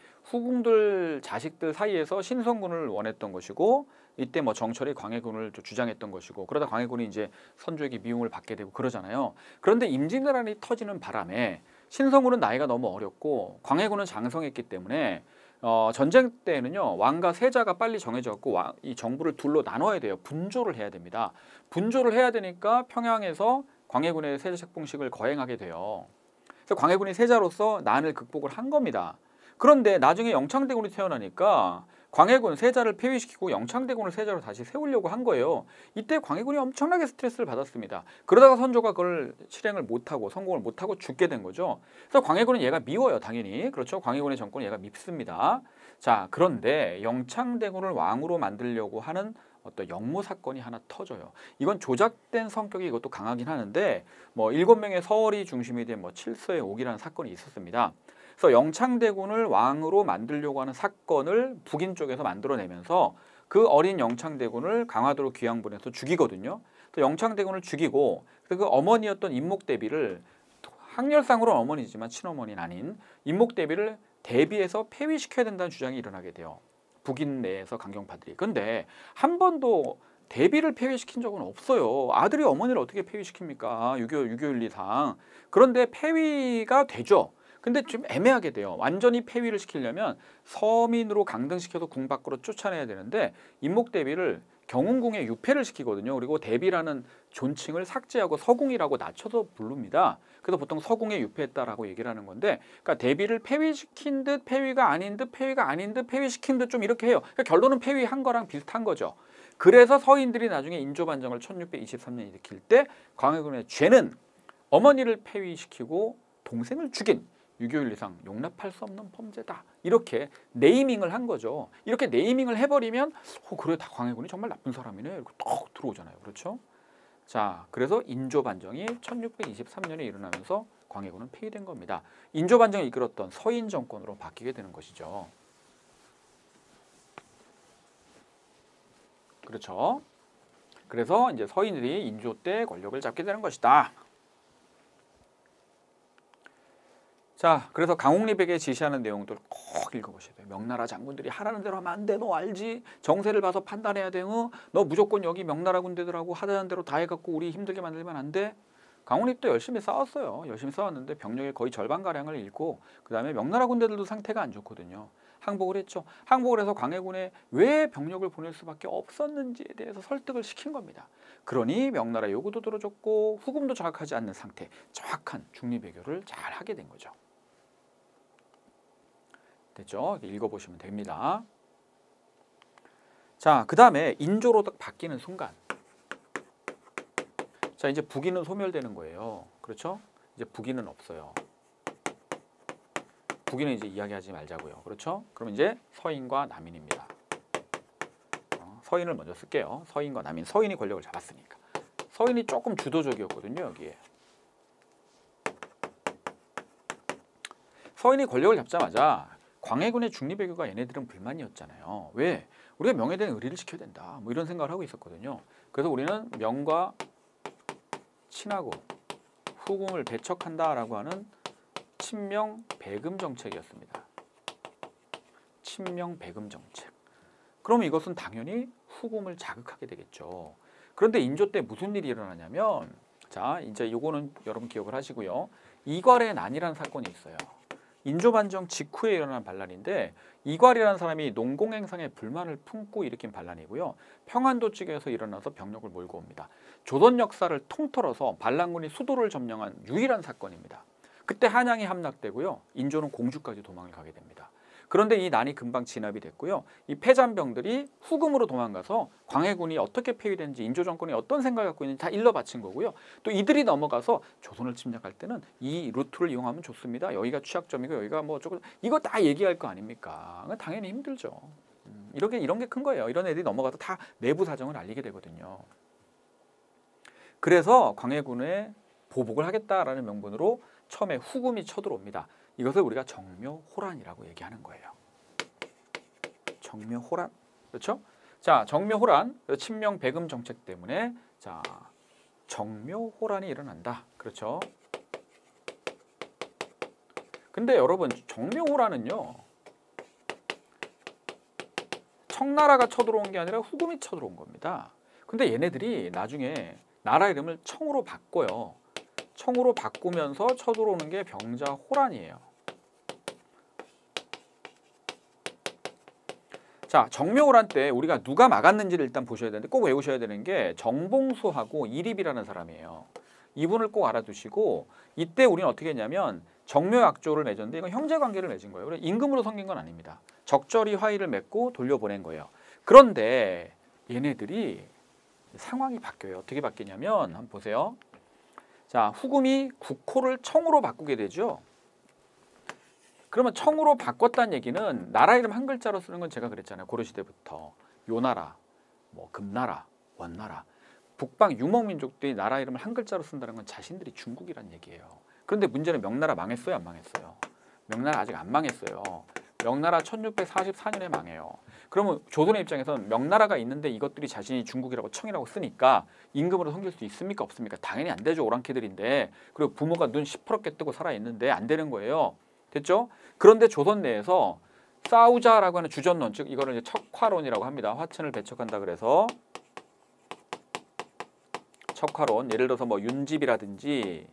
후궁들 자식들 사이에서 신성군을 원했던 것이고 이때 뭐 정철이 광해군을 주장했던 것이고 그러다 광해군이 이제 선조에게 미움을 받게 되고 그러잖아요. 그런데 임진왜란이 터지는 바람에 신성군은 나이가 너무 어렸고 광해군은 장성했기 때문에 어, 전쟁 때에는요 왕과 세자가 빨리 정해졌고 왕, 이 정부를 둘로 나눠야 돼요. 분조를 해야 됩니다. 분조를 해야 되니까 평양에서 광해군의 세자 책봉식을 거행하게 돼요. 그래서 광해군이 세자로서 난을 극복을 한 겁니다. 그런데 나중에 영창대군이 태어나니까 광해군 세자를 폐위시키고 영창대군을 세자로 다시 세우려고 한 거예요. 이때 광해군이 엄청나게 스트레스를 받았습니다. 그러다가 선조가 그걸 실행을 못하고 성공을 못하고 죽게 된 거죠. 그래서 광해군은 얘가 미워요. 당연히. 그렇죠. 광해군의 정권은 얘가 밉습니다. 자, 그런데 영창대군을 왕으로 만들려고 하는 어떤 역모 사건이 하나 터져요. 이건 조작된 성격이 이것도 강하긴 하는데 뭐 일곱 명의 서얼이 중심이 된 뭐 칠서의 옥이라는 사건이 있었습니다. 그래서 영창대군을 왕으로 만들려고 하는 사건을 북인 쪽에서 만들어내면서 그 어린 영창대군을 강화도로 귀양 보내서 죽이거든요. 또 영창대군을 죽이고 그 어머니였던 임목대비를 학렬상으로는 어머니지만 친어머니는 아닌 임목대비를 대비해서 폐위시켜야 된다는 주장이 일어나게 돼요. 북인 내에서 강경파들이. 근데 한 번도 대비를 폐위시킨 적은 없어요. 아들이 어머니를 어떻게 폐위시킵니까? 유교, 유교윤리상. 그런데 폐위가 되죠. 근데 좀 애매하게 돼요. 완전히 폐위를 시키려면 서민으로 강등시켜서 궁 밖으로 쫓아내야 되는데 임목대비를 경운궁에 유폐를 시키거든요. 그리고 대비라는 존칭을 삭제하고 서궁이라고 낮춰서 부릅니다. 그래서 보통 서궁에 유폐했다라고 얘기를 하는 건데 그러니까 대비를 폐위시킨 듯 폐위가 아닌 듯 폐위가 아닌 듯 폐위시킨 듯 좀 이렇게 해요. 그러니까 결론은 폐위한 거랑 비슷한 거죠. 그래서 서인들이 나중에 인조반정을 천육백이십삼 년 일으킬 때 광해군의 죄는 어머니를 폐위시키고 동생을 죽인 육이오일 이상 용납할 수 없는 범죄다. 이렇게 네이밍을 한 거죠. 이렇게 네이밍을 해버리면 어, 그래 다 광해군이 정말 나쁜 사람이네. 이렇게 톡 들어오잖아요. 그렇죠? 자, 그래서 인조반정이 천육백이십삼 년에 일어나면서 광해군은 폐위된 겁니다. 인조반정을 이끌었던 서인 정권으로 바뀌게 되는 것이죠. 그렇죠? 그래서 이제 서인들이 인조 때 권력을 잡게 되는 것이다. 자, 그래서 강홍립에게 지시하는 내용들 꼭 읽어보셔야 돼요. 명나라 장군들이 하라는 대로 하면 안 돼. 너 알지? 정세를 봐서 판단해야 돼. 어? 너 무조건 여기 명나라 군대들하고 하자는 대로 다 해갖고 우리 힘들게 만들면 안 돼. 강홍립도 열심히 싸웠어요. 열심히 싸웠는데 병력의 거의 절반가량을 잃고 그 다음에 명나라 군대들도 상태가 안 좋거든요. 항복을 했죠. 항복을 해서 광해군에 왜 병력을 보낼 수밖에 없었는지에 대해서 설득을 시킨 겁니다. 그러니 명나라 요구도 들어줬고 후금도 장악하지 않는 상태, 정확한 중립외교를 잘 하게 된 거죠. 됐죠? 읽어보시면 됩니다. 자, 그 다음에 인조로 바뀌는 순간, 자 이제 북인은 소멸되는 거예요. 그렇죠? 이제 북인은 없어요. 북인은 이제 이야기하지 말자고요. 그렇죠? 그럼 이제 서인과 남인입니다. 어, 서인을 먼저 쓸게요. 서인과 남인. 서인이 권력을 잡았으니까. 서인이 조금 주도적이었거든요. 여기에. 서인이 권력을 잡자마자 광해군의 중립외교가 얘네들은 불만이었잖아요. 왜? 우리가 명에 대한 의리를 지켜야 된다. 뭐 이런 생각을 하고 있었거든요. 그래서 우리는 명과 친하고 후금을 배척한다라고 하는 친명 배금 정책이었습니다. 친명 배금 정책. 그럼 이것은 당연히 후금을 자극하게 되겠죠. 그런데 인조 때 무슨 일이 일어나냐면, 자 이제 요거는 여러분 기억을 하시고요. 이괄의 난이라는 사건이 있어요. 인조반정 직후에 일어난 반란인데 이괄이라는 사람이 농공행상에 불만을 품고 일으킨 반란이고요. 평안도 측에서 일어나서 병력을 몰고 옵니다. 조선 역사를 통틀어서 반란군이 수도를 점령한 유일한 사건입니다. 그때 한양이 함락되고요. 인조는 공주까지 도망을 가게 됩니다. 그런데 이 난이 금방 진압이 됐고요. 이 패잔병들이 후금으로 도망가서 광해군이 어떻게 폐위된지 인조 정권이 어떤 생각을 갖고 있는지 다 일러 바친 거고요. 또 이들이 넘어가서 조선을 침략할 때는 이 루트를 이용하면 좋습니다. 여기가 취약점이고 여기가 뭐 어쩌고 이거 다 얘기할 거 아닙니까? 당연히 힘들죠. 음, 이렇게 이런 게 큰 거예요. 이런 애들이 넘어가서 다 내부 사정을 알리게 되거든요. 그래서 광해군에 보복을 하겠다라는 명분으로 처음에 후금이 쳐들어옵니다. 이것을 우리가 정묘호란이라고 얘기하는 거예요. 정묘호란. 그렇죠? 자, 정묘호란, 친명 배금 정책 때문에 자, 정묘호란이 일어난다. 그렇죠? 근데 여러분, 정묘호란은요. 청나라가 쳐들어온 게 아니라 후금이 쳐들어온 겁니다. 근데 얘네들이 나중에 나라 이름을 청으로 바꿔요. 청으로 바꾸면서 쳐들어오는 게 병자호란이에요. 자, 정묘호란 때 우리가 누가 막았는지를 일단 보셔야 되는데 꼭 외우셔야 되는 게 정봉수하고 이립이라는 사람이에요. 이분을 꼭 알아두시고 이때 우리는 어떻게 했냐면 정묘약조를 맺었는데 이건 형제관계를 맺은 거예요. 그래서 임금으로 섬긴 건 아닙니다. 적절히 화의를 맺고 돌려보낸 거예요. 그런데 얘네들이 상황이 바뀌어요. 어떻게 바뀌냐면 한번 보세요. 자, 후금이 국호를 청으로 바꾸게 되죠. 그러면 청으로 바꿨다는 얘기는 나라 이름 한 글자로 쓰는 건 제가 그랬잖아요. 고려시대부터 요나라, 뭐 금나라, 원나라, 북방 유목민족들이 나라 이름을 한 글자로 쓴다는 건 자신들이 중국이란 얘기예요. 그런데 문제는 명나라 망했어요, 안 망했어요? 명나라 아직 안 망했어요. 명나라 천육백사십사 년에 망해요. 그러면 조선의 입장에서는 명나라가 있는데 이것들이 자신이 중국이라고 청이라고 쓰니까 임금으로 섬길 수 있습니까 없습니까? 당연히 안 되죠. 오랑캐들인데. 그리고 부모가 눈 시퍼렇게 뜨고 살아있는데 안 되는 거예요. 됐죠? 그런데 조선 내에서 싸우자라고 하는 주전론, 즉 이거를 이제 척화론이라고 합니다. 화천을 배척한다 그래서 척화론, 예를 들어서 뭐 윤집이라든지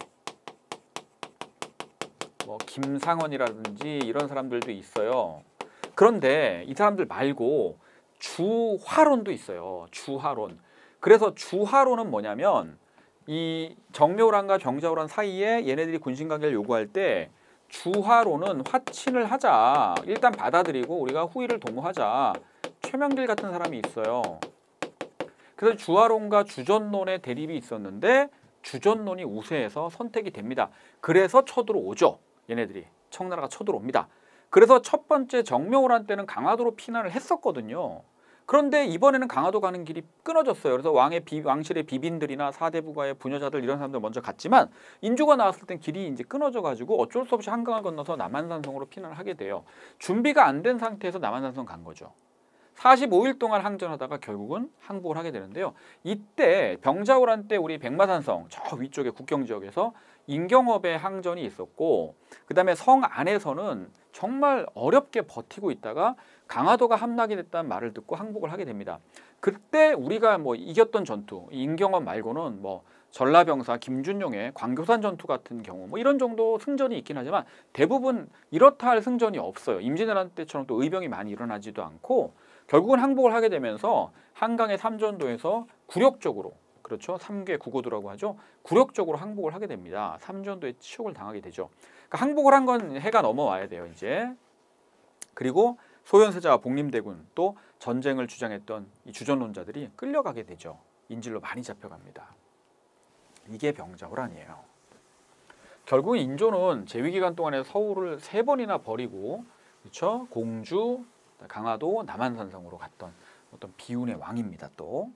뭐 김상원이라든지 이런 사람들도 있어요. 그런데 이 사람들 말고 주화론도 있어요. 주화론. 그래서 주화론은 뭐냐면 이 정묘호란과 병자호란 사이에 얘네들이 군신관계를 요구할 때 주화론은 화친을 하자. 일단 받아들이고 우리가 후위를 도모하자. 최명길 같은 사람이 있어요. 그래서 주화론과 주전론의 대립이 있었는데 주전론이 우세해서 선택이 됩니다. 그래서 쳐들어오죠. 얘네들이. 청나라가 쳐들어옵니다. 그래서 첫 번째 정명호란 때는 강화도로 피난을 했었거든요. 그런데 이번에는 강화도 가는 길이 끊어졌어요. 그래서 왕의 비, 왕실의 비빈들이나 사대부가의 부녀자들 이런 사람들 먼저 갔지만 인조가 나왔을 땐 길이 이제 끊어져 가지고 어쩔 수 없이 한강을 건너서 남한산성으로 피난을 하게 돼요. 준비가 안 된 상태에서 남한산성 간 거죠. 사십오 일 동안 항전하다가 결국은 항복을 하게 되는데요. 이때 병자호란 때 우리 백마산성 저 위쪽에 국경 지역에서 인경업의 항전이 있었고, 그 다음에 성 안에서는 정말 어렵게 버티고 있다가 강화도가 함락이 됐다는 말을 듣고 항복을 하게 됩니다. 그때 우리가 뭐 이겼던 전투, 인경업 말고는 뭐 전라병사 김준용의 광교산 전투 같은 경우 뭐 이런 정도 승전이 있긴 하지만 대부분 이렇다 할 승전이 없어요. 임진왜란 때처럼 또 의병이 많이 일어나지도 않고 결국은 항복을 하게 되면서 한강의 삼전도에서 굴욕적으로, 그렇죠, 삼계 구고도라고 하죠, 굴욕적으로 항복을 하게 됩니다. 삼전도에 치욕을 당하게 되죠. 그러니까 항복을 한 건 해가 넘어와야 돼요 이제. 그리고 소현세자와 복림대군 또 전쟁을 주장했던 이 주전론자들이 끌려가게 되죠. 인질로 많이 잡혀갑니다. 이게 병자호란이에요. 결국 인조는 재위기간 동안에 서울을 세 번이나 버리고, 그렇죠, 공주, 강화도, 남한산성으로 갔던 어떤 비운의 왕입니다. 또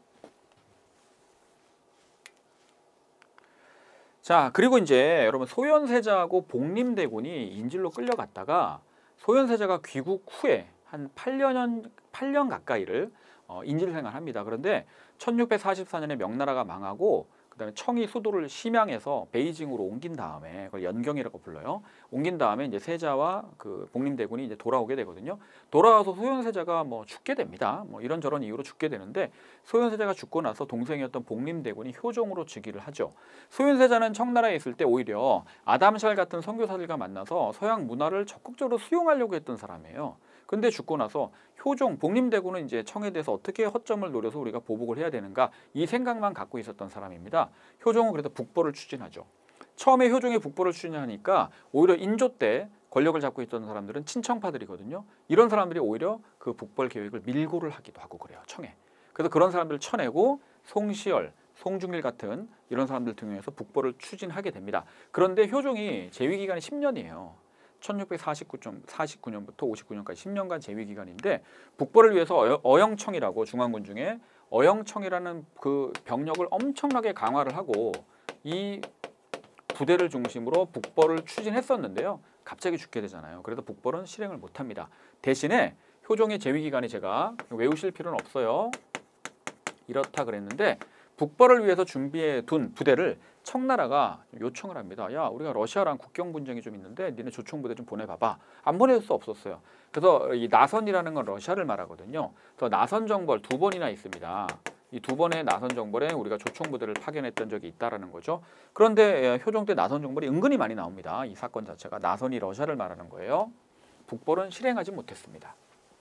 자, 그리고 이제 여러분 소현세자하고 복림대군이 인질로 끌려갔다가 소현세자가 귀국 후에 한 팔 년, 팔 년 가까이를 어, 인질 생활합니다. 그런데 천육백사십사 년에 명나라가 망하고 그다음에 청이 수도를 심양에서 베이징으로 옮긴 다음에, 그걸 연경이라고 불러요. 옮긴 다음에 이제 세자와 그 복림대군이 이제 돌아오게 되거든요. 돌아와서 소현세자가 뭐 죽게 됩니다. 뭐 이런저런 이유로 죽게 되는데 소현세자가 죽고 나서 동생이었던 복림대군이 효종으로 즉위를 하죠. 소현세자는 청나라에 있을 때 오히려 아담샬 같은 선교사들과 만나서 서양 문화를 적극적으로 수용하려고 했던 사람이에요. 근데 죽고 나서 효종, 복림대군은 이제 청에 대해서 어떻게 허점을 노려서 우리가 보복을 해야 되는가 이 생각만 갖고 있었던 사람입니다. 효종은 그래서 북벌을 추진하죠. 처음에 효종이 북벌을 추진하니까 오히려 인조 때 권력을 잡고 있던 사람들은 친청파들이거든요. 이런 사람들이 오히려 그 북벌 계획을 밀고를 하기도 하고 그래요, 청에. 그래서 그런 사람들을 쳐내고 송시열, 송중일 같은 이런 사람들 등에서 북벌을 추진하게 됩니다. 그런데 효종이 재위기간이 십 년이에요. 천육백사십구 년부터 오십구 년까지 십 년간 재위기간인데 북벌을 위해서 어여, 어영청이라고 중앙군 중에 어영청이라는 그 병력을 엄청나게 강화를 하고 이 부대를 중심으로 북벌을 추진했었는데요. 갑자기 죽게 되잖아요. 그래서 북벌은 실행을 못합니다. 대신에 효종의 재위기간이 제가 외우실 필요는 없어요. 이렇다 그랬는데 북벌을 위해서 준비해 둔 부대를 청나라가 요청을 합니다. 야, 우리가 러시아랑 국경 분쟁이 좀 있는데 니네 조총부대 좀 보내봐봐. 안 보낼 수 없었어요. 그래서 이 나선이라는 건 러시아를 말하거든요. 그래서 나선 정벌 두 번이나 있습니다. 이 두 번의 나선 정벌에 우리가 조총부대를 파견했던 적이 있다라는 거죠. 그런데 효종 때 나선 정벌이 은근히 많이 나옵니다. 이 사건 자체가 나선이 러시아를 말하는 거예요. 북벌은 실행하지 못했습니다.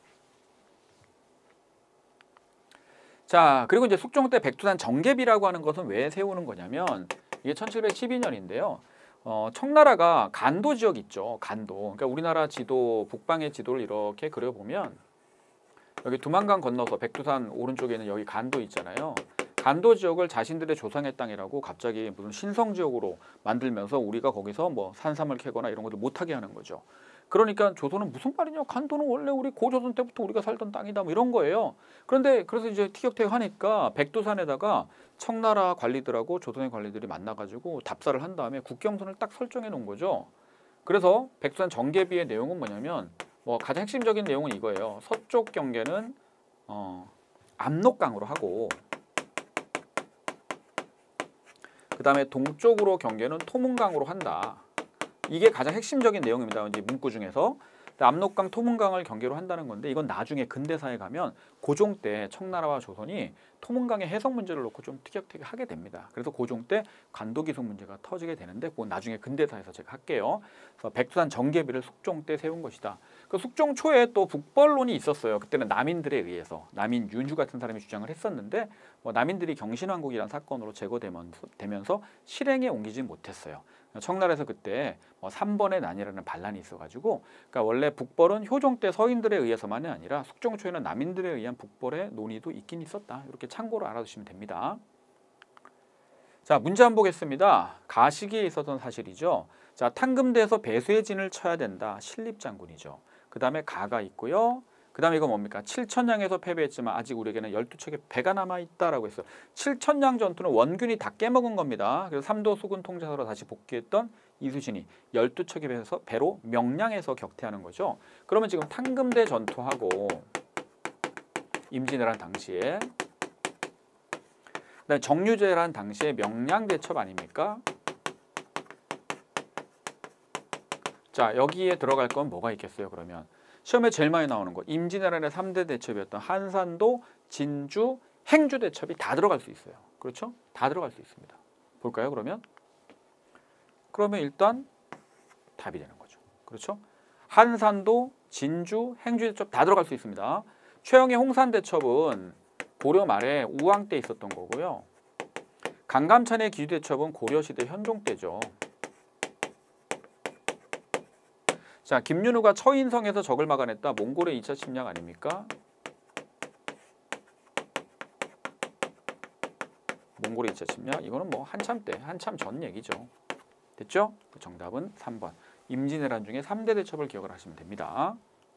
자, 그리고 이제 숙종 때 백두산 정계비라고 하는 것은 왜 세우는 거냐면 이게 천칠백십이 년인데요. 어, 청나라가 간도 지역 있죠. 간도. 그러니까 우리나라 지도, 북방의 지도를 이렇게 그려보면 여기 두만강 건너서 백두산 오른쪽에 있는 여기 간도 있잖아요. 간도 지역을 자신들의 조상의 땅이라고 갑자기 무슨 신성 지역으로 만들면서 우리가 거기서 뭐 산삼을 캐거나 이런 것들 못하게 하는 거죠. 그러니까 조선은 무슨 말이냐, 간도는 원래 우리 고조선 때부터 우리가 살던 땅이다 뭐 이런 거예요. 그런데 그래서 이제 티격태격하니까 백두산에다가 청나라 관리들하고 조선의 관리들이 만나가지고 답사를 한 다음에 국경선을 딱 설정해 놓은 거죠. 그래서 백두산 정계비의 내용은 뭐냐면 뭐 가장 핵심적인 내용은 이거예요. 서쪽 경계는 어, 압록강으로 하고 그 다음에 동쪽으로 경계는 토문강으로 한다. 이게 가장 핵심적인 내용입니다. 이제 문구 중에서 압록강, 토문강을 경계로 한다는 건데 이건 나중에 근대사에 가면 고종 때 청나라와 조선이 토문강의 해석 문제를 놓고 좀 티격태격하게 됩니다. 그래서 고종 때 간도기속 문제가 터지게 되는데 그건 나중에 근대사에서 제가 할게요. 그래서 백두산 정계비를 숙종 때 세운 것이다. 그 숙종 초에 또 북벌론이 있었어요. 그때는 남인들에 의해서 남인 윤휴 같은 사람이 주장을 했었는데 뭐 남인들이 경신왕국이라는 사건으로 제거되면서 실행에 옮기지 못했어요. 청나라에서 그때 뭐 삼 번의 난이라는 반란이 있어가지고, 그러니까 원래 북벌은 효종 때 서인들에 의해서만이 아니라 숙종 초에는 남인들에 의한 북벌의 논의도 있긴 있었다. 이렇게 참고로 알아두시면 됩니다. 자, 문제 한번 보겠습니다. 가시기에 있었던 사실이죠. 자, 탕금대에서 배수의 진을 쳐야 된다. 신립장군이죠. 그 다음에 가가 있고요. 그 다음에 이거 뭡니까? 칠천량에서 패배했지만 아직 우리에게는 열두 척의 배가 남아있다라고 했어요. 칠천량 전투는 원균이 다 깨먹은 겁니다. 그래서 삼도 수군 통제사로 다시 복귀했던 이수신이 열두 척의 배에서 배로 명량에서 격퇴하는 거죠. 그러면 지금 탕금대 전투하고 임진왜란 당시에 그다음에 정유재란 당시에 명량대첩 아닙니까? 자, 여기에 들어갈 건 뭐가 있겠어요? 그러면 시험에 제일 많이 나오는 거 임진왜란의 삼 대 대첩이었던 한산도, 진주, 행주 대첩이 다 들어갈 수 있어요. 그렇죠? 다 들어갈 수 있습니다. 볼까요? 그러면 그러면 일단 답이 되는 거죠. 그렇죠? 한산도, 진주, 행주 대첩 다 들어갈 수 있습니다. 최영의 홍산 대첩은 고려 말에 우왕 때 있었던 거고요. 강감찬의 기주 대첩은 고려 시대 현종 때죠. 자, 김윤우가 처인성에서 적을 막아냈다. 몽골의 이 차 침략 아닙니까? 몽골의 이 차 침략. 이거는 뭐 한참 때, 한참 전 얘기죠. 됐죠? 정답은 삼 번. 임진왜란 중에 삼 대 대첩을 기억을 하시면 됩니다.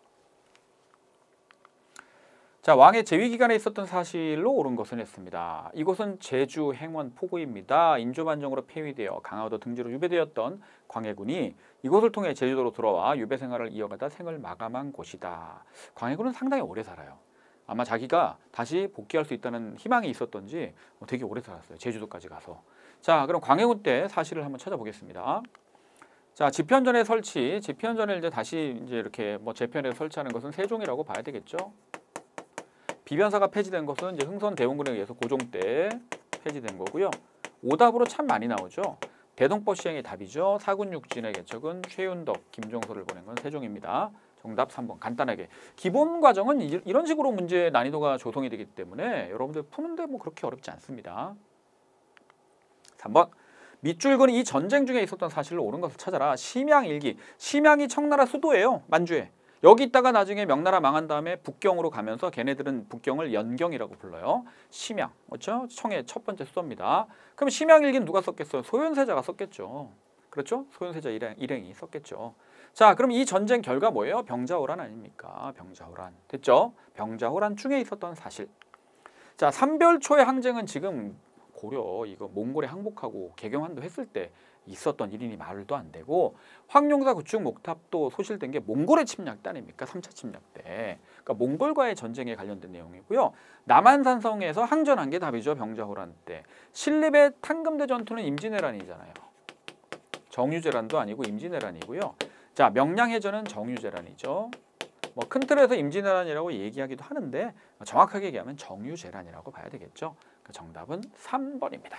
자, 왕의 재위 기간에 있었던 사실로 옳은 것은 했습니다. 이곳은 제주 행원 포구입니다. 인조반정으로 폐위되어 강화도 등지로 유배되었던 광해군이 이곳을 통해 제주도로 들어와 유배 생활을 이어가다 생을 마감한 곳이다. 광해군은 상당히 오래 살아요. 아마 자기가 다시 복귀할 수 있다는 희망이 있었던지 되게 오래 살았어요. 제주도까지 가서. 자, 그럼 광해군 때 사실을 한번 찾아보겠습니다. 자, 집현전의 설치, 집현전을 이제 다시 이제 이렇게 뭐 재편에 설치하는 것은 세종이라고 봐야 되겠죠. 비변사가 폐지된 것은 이제 흥선 대원군에 의해서 고종 때 폐지된 거고요. 오답으로 참 많이 나오죠. 대동법 시행이 답이죠. 사군육진의 개척은 최윤덕, 김종서를 보낸 건 세종입니다. 정답 삼 번. 간단하게. 기본 과정은 이런 식으로 문제 난이도가 조성이 되기 때문에 여러분들 푸는데 뭐 그렇게 어렵지 않습니다. 삼 번. 밑줄근 이 전쟁 중에 있었던 사실로 옳은 것을 찾아라. 심양일기. 심양이 청나라 수도예요. 만주에. 여기 있다가 나중에 명나라 망한 다음에 북경으로 가면서 걔네들은 북경을 연경이라고 불러요. 심양, 그렇죠? 청의 첫 번째 수도입니다. 그럼 심양일기는 누가 썼겠어요? 소현세자가 썼겠죠. 그렇죠? 소현세자 일행, 일행이 썼겠죠. 자, 그럼 이 전쟁 결과 뭐예요? 병자호란 아닙니까? 병자호란. 됐죠? 병자호란 중에 있었던 사실. 자, 삼별초의 항쟁은 지금 고려 이거 몽골에 항복하고 개경환도 했을 때 있었던 일이니 말도 안 되고 황룡사 구축 목탑도 소실된 게 몽골의 침략 때 아닙니까? 삼 차 침략 때. 그러니까 몽골과의 전쟁에 관련된 내용이고요. 남한산성에서 항전한 게 답이죠. 병자호란 때. 신립의 탕금대 전투는 임진왜란이잖아요. 정유재란도 아니고 임진왜란이고요. 자, 명량해전은 정유재란이죠. 뭐 큰 틀에서 임진왜란이라고 얘기하기도 하는데 정확하게 얘기하면 정유재란이라고 봐야 되겠죠. 그 정답은 삼 번입니다.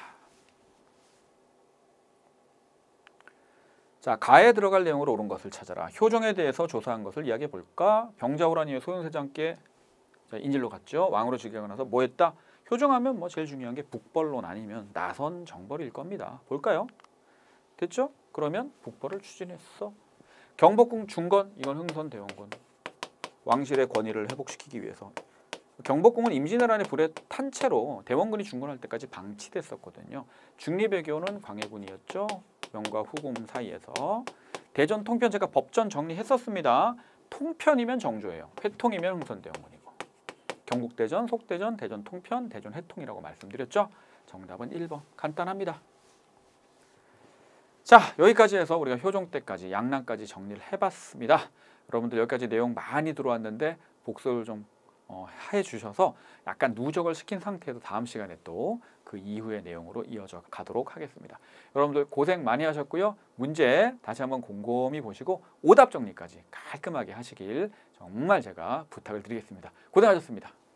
자, 가에 들어갈 내용으로 옳은 것을 찾아라. 효종에 대해서 조사한 것을 이야기해 볼까? 병자호란 이후 소현세자께 인질로 갔죠. 왕으로 즉위하고 나서 뭐 했다? 효종하면 뭐 제일 중요한 게 북벌론 아니면 나선 정벌일 겁니다. 볼까요? 됐죠? 그러면 북벌을 추진했어. 경복궁 중건, 이건 흥선대원군. 왕실의 권위를 회복시키기 위해서. 경복궁은 임진왜란의 불에 탄 채로 대원군이 중건할 때까지 방치됐었거든요. 중립외교는 광해군이었죠. 명과 후금 사이에서. 대전 통편 제가 법전 정리했었습니다. 통편이면 정조예요. 회통이면 흥선대원군이고. 경국대전, 속대전, 대전 통편, 대전 회통이라고 말씀드렸죠. 정답은 일 번. 간단합니다. 자, 여기까지 해서 우리가 효종 때까지 양랑까지 정리를 해봤습니다. 여러분들 여기까지 내용 많이 들어왔는데 복습을 좀 어, 해주셔서 약간 누적을 시킨 상태에서 다음 시간에 또 그 이후의 내용으로 이어져 가도록 하겠습니다. 여러분들 고생 많이 하셨고요. 문제 다시 한번 곰곰이 보시고 오답 정리까지 깔끔하게 하시길 정말 제가 부탁을 드리겠습니다. 고생하셨습니다.